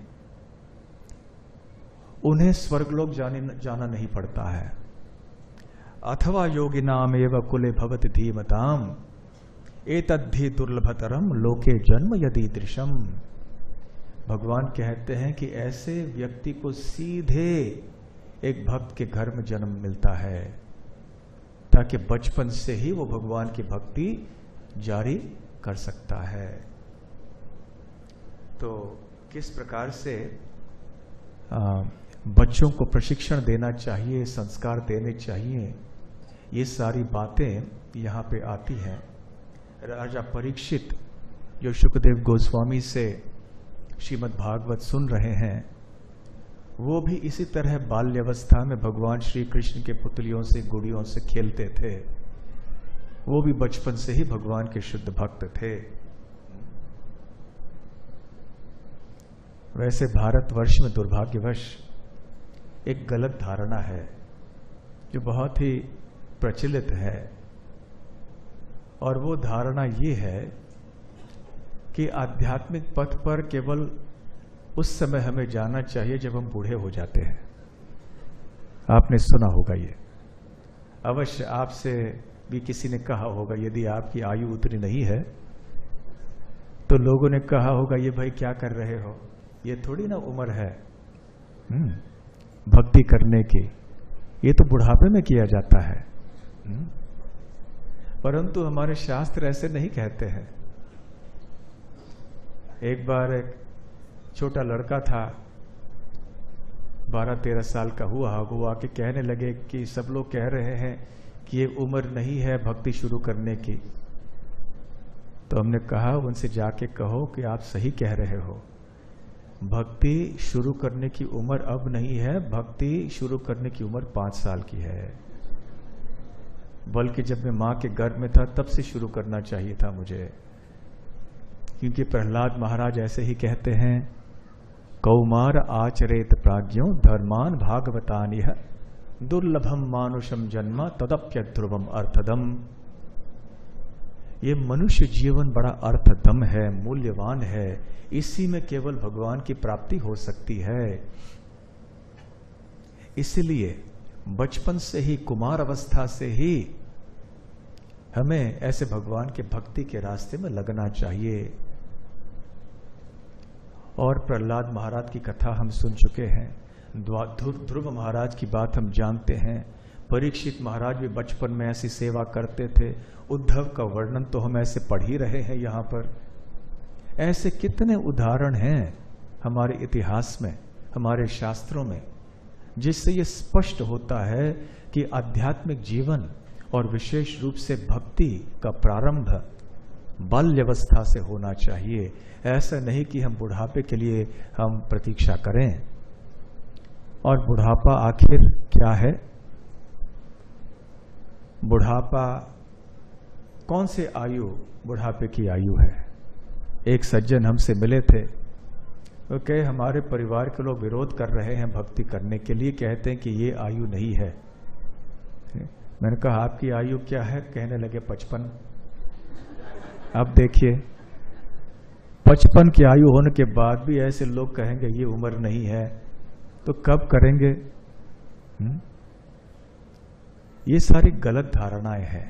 उन्हें स्वर्गलोक जाना नहीं पड़ता है। अथवा योगिनाम एव कुले भवति धीमताम एतद्धि दुर्लभतरम लोके जन्म यदीदृशम। भगवान कहते हैं कि ऐसे व्यक्ति को सीधे एक भक्त के घर में जन्म मिलता है, ताकि बचपन से ही वो भगवान की भक्ति जारी कर सकता है। तो किस प्रकार से बच्चों को प्रशिक्षण देना चाहिए, संस्कार देने चाहिए, ये सारी बातें यहाँ पे आती हैं। राजा परीक्षित जो शुकदेव गोस्वामी से श्रीमद् भागवत सुन रहे हैं, वो भी इसी तरह बाल्यावस्था में भगवान श्री कृष्ण के पुतलियों से, गुड़ियों से खेलते थे। वो भी बचपन से ही भगवान के शुद्ध भक्त थे। वैसे भारतवर्ष में दुर्भाग्यवश एक गलत धारणा है जो बहुत ही प्रचलित है, और वो धारणा ये है कि आध्यात्मिक पथ पर केवल उस समय हमें जाना चाहिए जब हम बूढ़े हो जाते हैं। आपने सुना होगा ये, अवश्य आपसे भी किसी ने कहा होगा, यदि आपकी आयु उतनी नहीं है तो लोगों ने कहा होगा, ये भाई क्या कर रहे हो, ये थोड़ी ना उम्र है भक्ति करने की, ये तो बुढ़ापे में किया जाता है। परंतु हमारे शास्त्र ऐसे नहीं कहते हैं। एक बार एक छोटा लड़का था, 12-13 साल का हुआ, वो आके कहने लगे कि सब लोग कह रहे हैं कि ये उम्र नहीं है भक्ति शुरू करने की। तो हमने कहा, उनसे जाके कहो कि आप सही कह रहे हो, भक्ति शुरू करने की उम्र अब नहीं है, भक्ति शुरू करने की उम्र 5 साल की है। बल्कि जब मैं मां के गर्भ में था तब से शुरू करना चाहिए था मुझे, क्योंकि प्रहलाद महाराज ऐसे ही कहते हैं, कौमार आचरेत प्राज्ञो धर्मान भागवतानिह दुर्लभम मानुषम जन्म तदप्य ध्रुवम अर्थदम। ये मनुष्य जीवन बड़ा अर्थदम है, मूल्यवान है, इसी में केवल भगवान की प्राप्ति हो सकती है। इसलिए बचपन से ही, कुमार अवस्था से ही हमें ऐसे भगवान के भक्ति के रास्ते में लगना चाहिए। और प्रहलाद महाराज की कथा हम सुन चुके हैं, ध्रुव महाराज की बात हम जानते हैं, परीक्षित महाराज भी बचपन में ऐसी सेवा करते थे, उद्धव का वर्णन तो हम ऐसे पढ़ ही रहे हैं यहाँ पर। ऐसे कितने उदाहरण हैं हमारे इतिहास में, हमारे शास्त्रों में, जिससे ये स्पष्ट होता है कि आध्यात्मिक जीवन और विशेष रूप से भक्ति का प्रारंभ बाल्यावस्था से होना चाहिए। ऐसा नहीं कि हम बुढ़ापे के लिए हम प्रतीक्षा करें। और बुढ़ापा आखिर क्या है? बुढ़ापा कौन से आयु बुढ़ापे की आयु है? एक सज्जन हमसे मिले थे, ओके, हमारे परिवार के लोग विरोध कर रहे हैं भक्ति करने के लिए, कहते हैं कि ये आयु नहीं है। मैंने कहा आपकी आयु क्या है? कहने लगे 55। अब देखिए 55 की आयु होने के बाद भी ऐसे लोग कहेंगे ये उम्र नहीं है, तो कब करेंगे? ये सारी गलत धारणाएं हैं।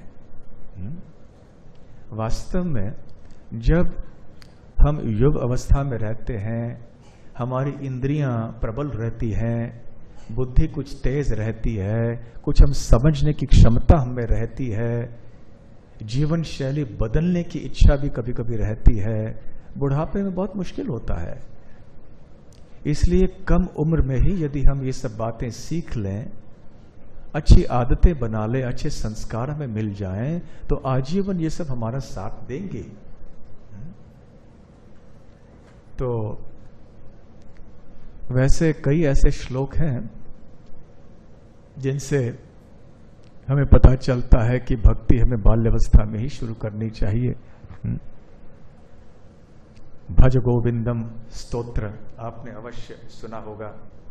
वास्तव में जब हम युग अवस्था में रहते हैं, हमारी इंद्रियां प्रबल रहती हैं, बुद्धि कुछ तेज रहती है, कुछ हम समझने की क्षमता हमें रहती है, जीवन शैली बदलने की इच्छा भी कभी कभी रहती है। बुढ़ापे में बहुत मुश्किल होता है। इसलिए कम उम्र में ही यदि हम ये सब बातें सीख लें, अच्छी आदतें बना लें, अच्छे संस्कार हमें मिल जाएं, तो आजीवन ये सब हमारा साथ देंगे। तो वैसे कई ऐसे श्लोक हैं जिनसे हमें पता चलता है कि भक्ति हमें बाल्यावस्था में ही शुरू करनी चाहिए। भज गोविंदम स्तोत्र आपने अवश्य सुना होगा।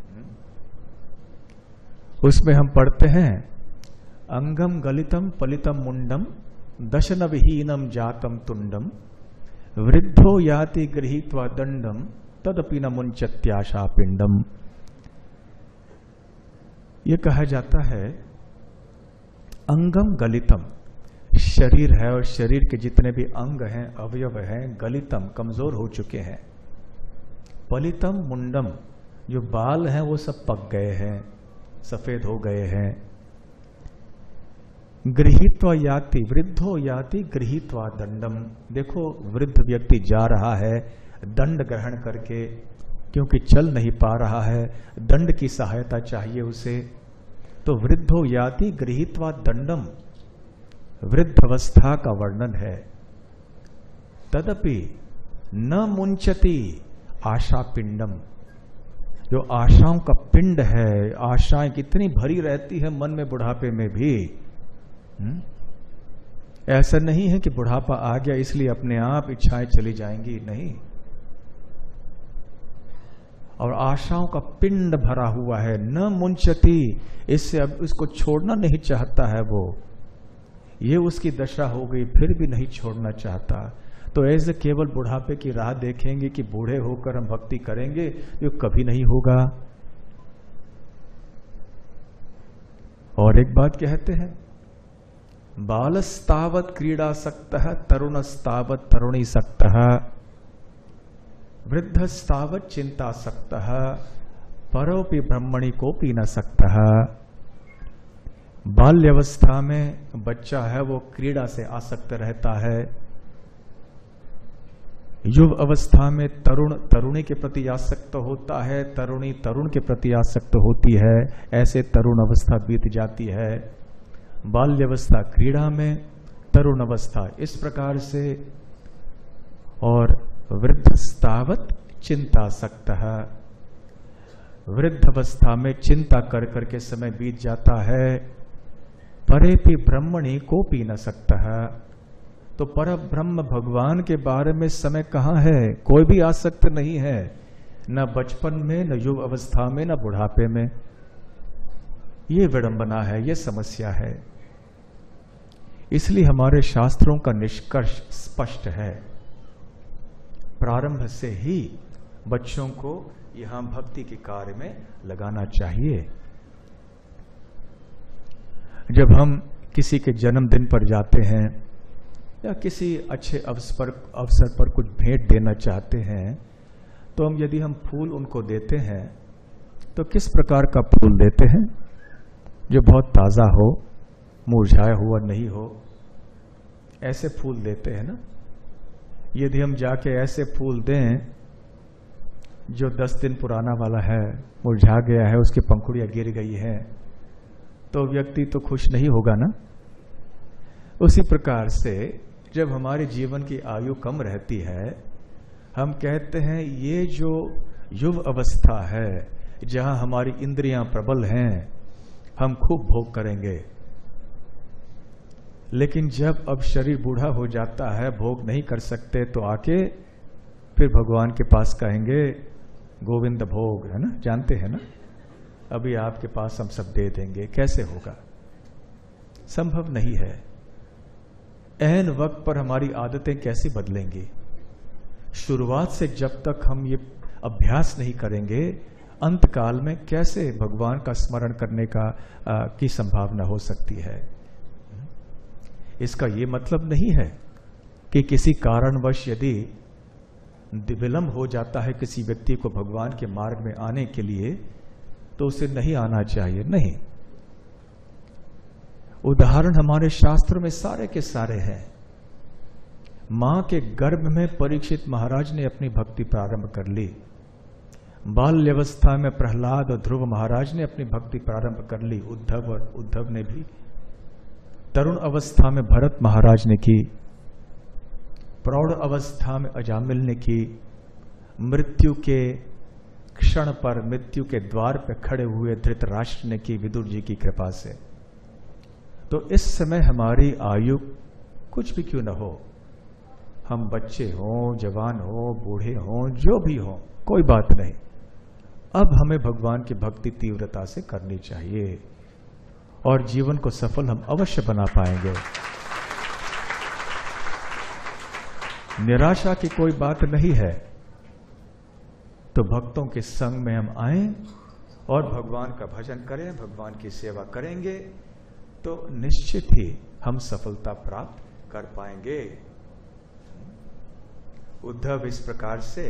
उसमें हम पढ़ते हैं, अंगम गलितम पलितम मुंडम दशन विहीनम जातम तुंडम वृद्धो याति गृहीत्वा दंडम तदपि न मुंचत्याशा पिंडम। यह कहा जाता है अंगम गलितम, शरीर है और शरीर के जितने भी अंग हैं, अवयव हैं, गलितम कमजोर हो चुके हैं। पलितम मुंडम, जो बाल हैं वो सब पक गए हैं, सफेद हो गए हैं। गृहीत्वा याति, वृद्धो याति गृहीत्वा दंडम, देखो वृद्ध व्यक्ति जा रहा है दंड ग्रहण करके, क्योंकि चल नहीं पा रहा है, दंड की सहायता चाहिए उसे। तो वृद्धो याति गृहीत्वा दंडम, वृद्ध अवस्था का वर्णन है। तदपि न मुंचति आशा पिंडम, जो आशाओं का पिंड है, आशाएं कितनी भरी रहती है मन में बुढ़ापे में भी। ऐसा नहीं है कि बुढ़ापा आ गया इसलिए अपने आप इच्छाएं चली जाएंगी, नहीं। और आशाओं का पिंड भरा हुआ है, न मुंचती, इससे अब इसको छोड़ना नहीं चाहता है वो। ये उसकी दशा हो गई, फिर भी नहीं छोड़ना चाहता। तो ऐसे केवल बुढ़ापे की राह देखेंगे कि बूढ़े होकर हम भक्ति करेंगे, ये कभी नहीं होगा। और एक बात कहते हैं, बालस्तावत् क्रीडासक्तः तरुणस्तावत् तरुणीसक्तः वृद्धस्तावत् चिंतासक्तः परोपि ब्रह्मणि कोपि न सक्तः। बाल्यावस्था में बच्चा है वो क्रीड़ा से आसक्त रहता है, युव अवस्था में तरुण तरुणी के प्रति आसक्त होता है, तरुणी तरुण के प्रति आसक्त होती है, ऐसे तरुण अवस्था बीत जाती है। बाल्यावस्था क्रीड़ा में, तरुण अवस्था इस प्रकार से, और वृद्धस्तावत् चिंतासक्तः, वृद्ध अवस्था में चिंता कर करके समय बीत जाता है। परेपि ब्रह्मणि कोपि न सक्तः, तो पर ब्रह्म भगवान के बारे में समय कहाँ है, कोई भी आसक्त नहीं है, न बचपन में, न युव अवस्था में, न बुढ़ापे में। ये विडंबना है, ये समस्या है। इसलिए हमारे शास्त्रों का निष्कर्ष स्पष्ट है, प्रारंभ से ही बच्चों को यहां भक्ति के कार्य में लगाना चाहिए। जब हम किसी के जन्मदिन पर जाते हैं या किसी अच्छे अवसर पर कुछ भेंट देना चाहते हैं, तो यदि हम फूल उनको देते हैं तो किस प्रकार का फूल देते हैं? जो बहुत ताजा हो, मुरझाया हुआ नहीं हो, ऐसे फूल देते हैं ना। यदि हम जाके ऐसे फूल दें जो 10 दिन पुराना वाला है, मुरझा गया है, उसकी पंखुड़ियां गिर गई हैं, तो व्यक्ति तो खुश नहीं होगा ना। उसी प्रकार से जब हमारे जीवन की आयु कम रहती है, हम कहते हैं ये जो युव अवस्था है, जहां हमारी इंद्रियां प्रबल हैं, हम खूब भोग करेंगे। लेकिन जब अब शरीर बूढ़ा हो जाता है, भोग नहीं कर सकते, तो आके फिर भगवान के पास कहेंगे गोविंद भोग, है ना, जानते हैं ना, अभी आपके पास हम सब दे देंगे, कैसे होगा? संभव नहीं है। ऐन वक्त पर हमारी आदतें कैसे बदलेंगी? शुरुआत से जब तक हम ये अभ्यास नहीं करेंगे, अंत काल में कैसे भगवान का स्मरण करने की संभावना हो सकती है? इसका ये मतलब नहीं है कि किसी कारणवश यदि विलंब हो जाता है किसी व्यक्ति को भगवान के मार्ग में आने के लिए, तो उसे नहीं आना चाहिए, नहीं। उदाहरण हमारे शास्त्रों में सारे के सारे हैं। मां के गर्भ में परीक्षित महाराज ने अपनी भक्ति प्रारंभ कर ली। बाल्यावस्था में प्रहलाद और ध्रुव महाराज ने अपनी भक्ति प्रारंभ कर ली, उद्धव ने भी। तरुण अवस्था में भरत महाराज ने की, प्रौढ़ अवस्था में अजामिल ने की, मृत्यु के क्षण पर, मृत्यु के द्वार पर खड़े हुए धृतराष्ट्र ने की, विदुर जी की कृपा से। तो इस समय हमारी आयु कुछ भी क्यों न हो, हम बच्चे हों, जवान हों, बूढ़े हों, जो भी हों, कोई बात नहीं, अब हमें भगवान की भक्ति तीव्रता से करनी चाहिए और जीवन को सफल हम अवश्य बना पाएंगे। निराशा की कोई बात नहीं है। तो भक्तों के संग में हम आए और भगवान का भजन करें, भगवान की सेवा करेंगे, तो निश्चित ही हम सफलता प्राप्त कर पाएंगे। उद्धव इस प्रकार से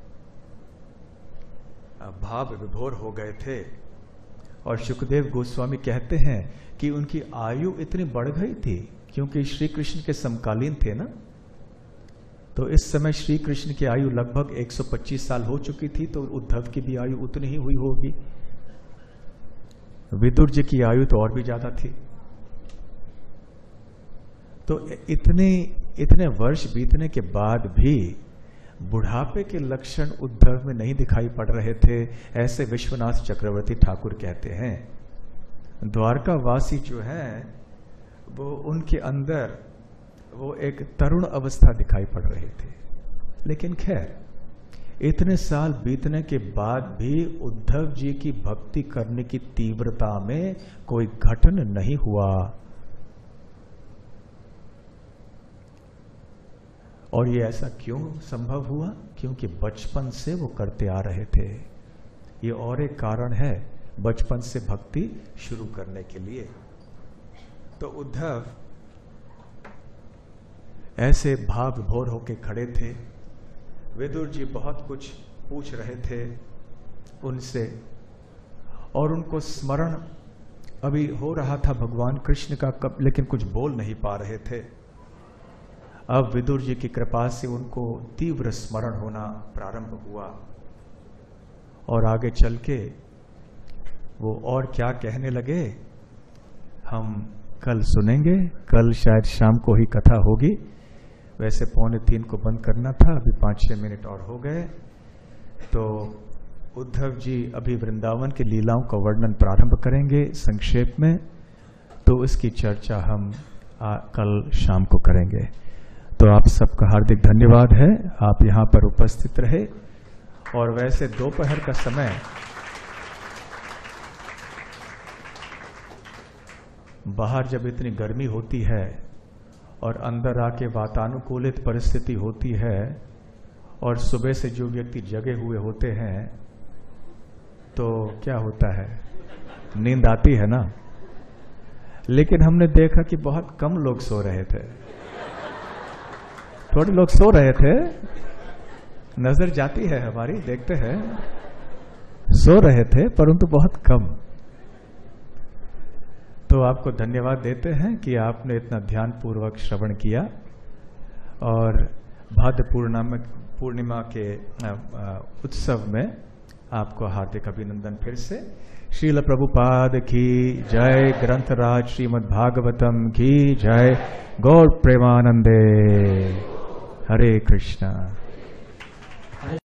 भाव विभोर हो गए थे और शुकदेव गोस्वामी कहते हैं कि उनकी आयु इतनी बढ़ गई थी क्योंकि श्री कृष्ण के समकालीन थे ना। तो इस समय श्री कृष्ण की आयु लगभग 125 साल हो चुकी थी, तो उद्धव की भी आयु उतनी ही हुई होगी। विदुर जी की आयु तो और भी ज्यादा थी। तो इतने वर्ष बीतने के बाद भी बुढ़ापे के लक्षण उद्धव में नहीं दिखाई पड़ रहे थे, ऐसे विश्वनाथ चक्रवर्ती ठाकुर कहते हैं। द्वारका वासी जो है वो उनके अंदर वो एक तरुण अवस्था दिखाई पड़ रही थी। लेकिन खैर इतने साल बीतने के बाद भी उद्धव जी की भक्ति करने की तीव्रता में कोई घटन नहीं हुआ। और ये ऐसा क्यों संभव हुआ? क्योंकि बचपन से वो करते आ रहे थे। ये और एक कारण है बचपन से भक्ति शुरू करने के लिए। तो उद्धव ऐसे भाव विभोर होके खड़े थे। विदुर जी बहुत कुछ पूछ रहे थे उनसे और उनको स्मरण अभी हो रहा था भगवान कृष्ण का कब, लेकिन कुछ बोल नहीं पा रहे थे। अब विदुर जी की कृपा से उनको तीव्र स्मरण होना प्रारंभ हुआ और आगे चल के वो और क्या कहने लगे हम कल सुनेंगे। कल शायद शाम को ही कथा होगी। वैसे 2:45 को बंद करना था, अभी 5-6 मिनट और हो गए। तो उद्धव जी अभी वृंदावन की लीलाओं का वर्णन प्रारंभ करेंगे संक्षेप में, तो इसकी चर्चा हम कल शाम को करेंगे। तो आप सबका हार्दिक धन्यवाद है, आप यहाँ पर उपस्थित रहे। और वैसे दोपहर का समय बाहर जब इतनी गर्मी होती है और अंदर आके वातानुकूलित परिस्थिति होती है और सुबह से जो व्यक्ति जगे हुए होते हैं तो क्या होता है, नींद आती है ना। लेकिन हमने देखा कि बहुत कम लोग सो रहे थे। थोड़े लोग सो रहे थे, नजर जाती है हमारी, देखते हैं सो रहे थे, परंतु बहुत कम। तो आपको धन्यवाद देते हैं कि आपने इतना ध्यान पूर्वक श्रवण किया और भाद्र पूर्णिमा के उत्सव में आपको हार्दिक अभिनंदन फिर से। श्रील प्रभुपाद की जय, ग्रंथराज श्रीमद् भागवतम की जय, गौर प्रेमानंदे, हरे कृष्णा।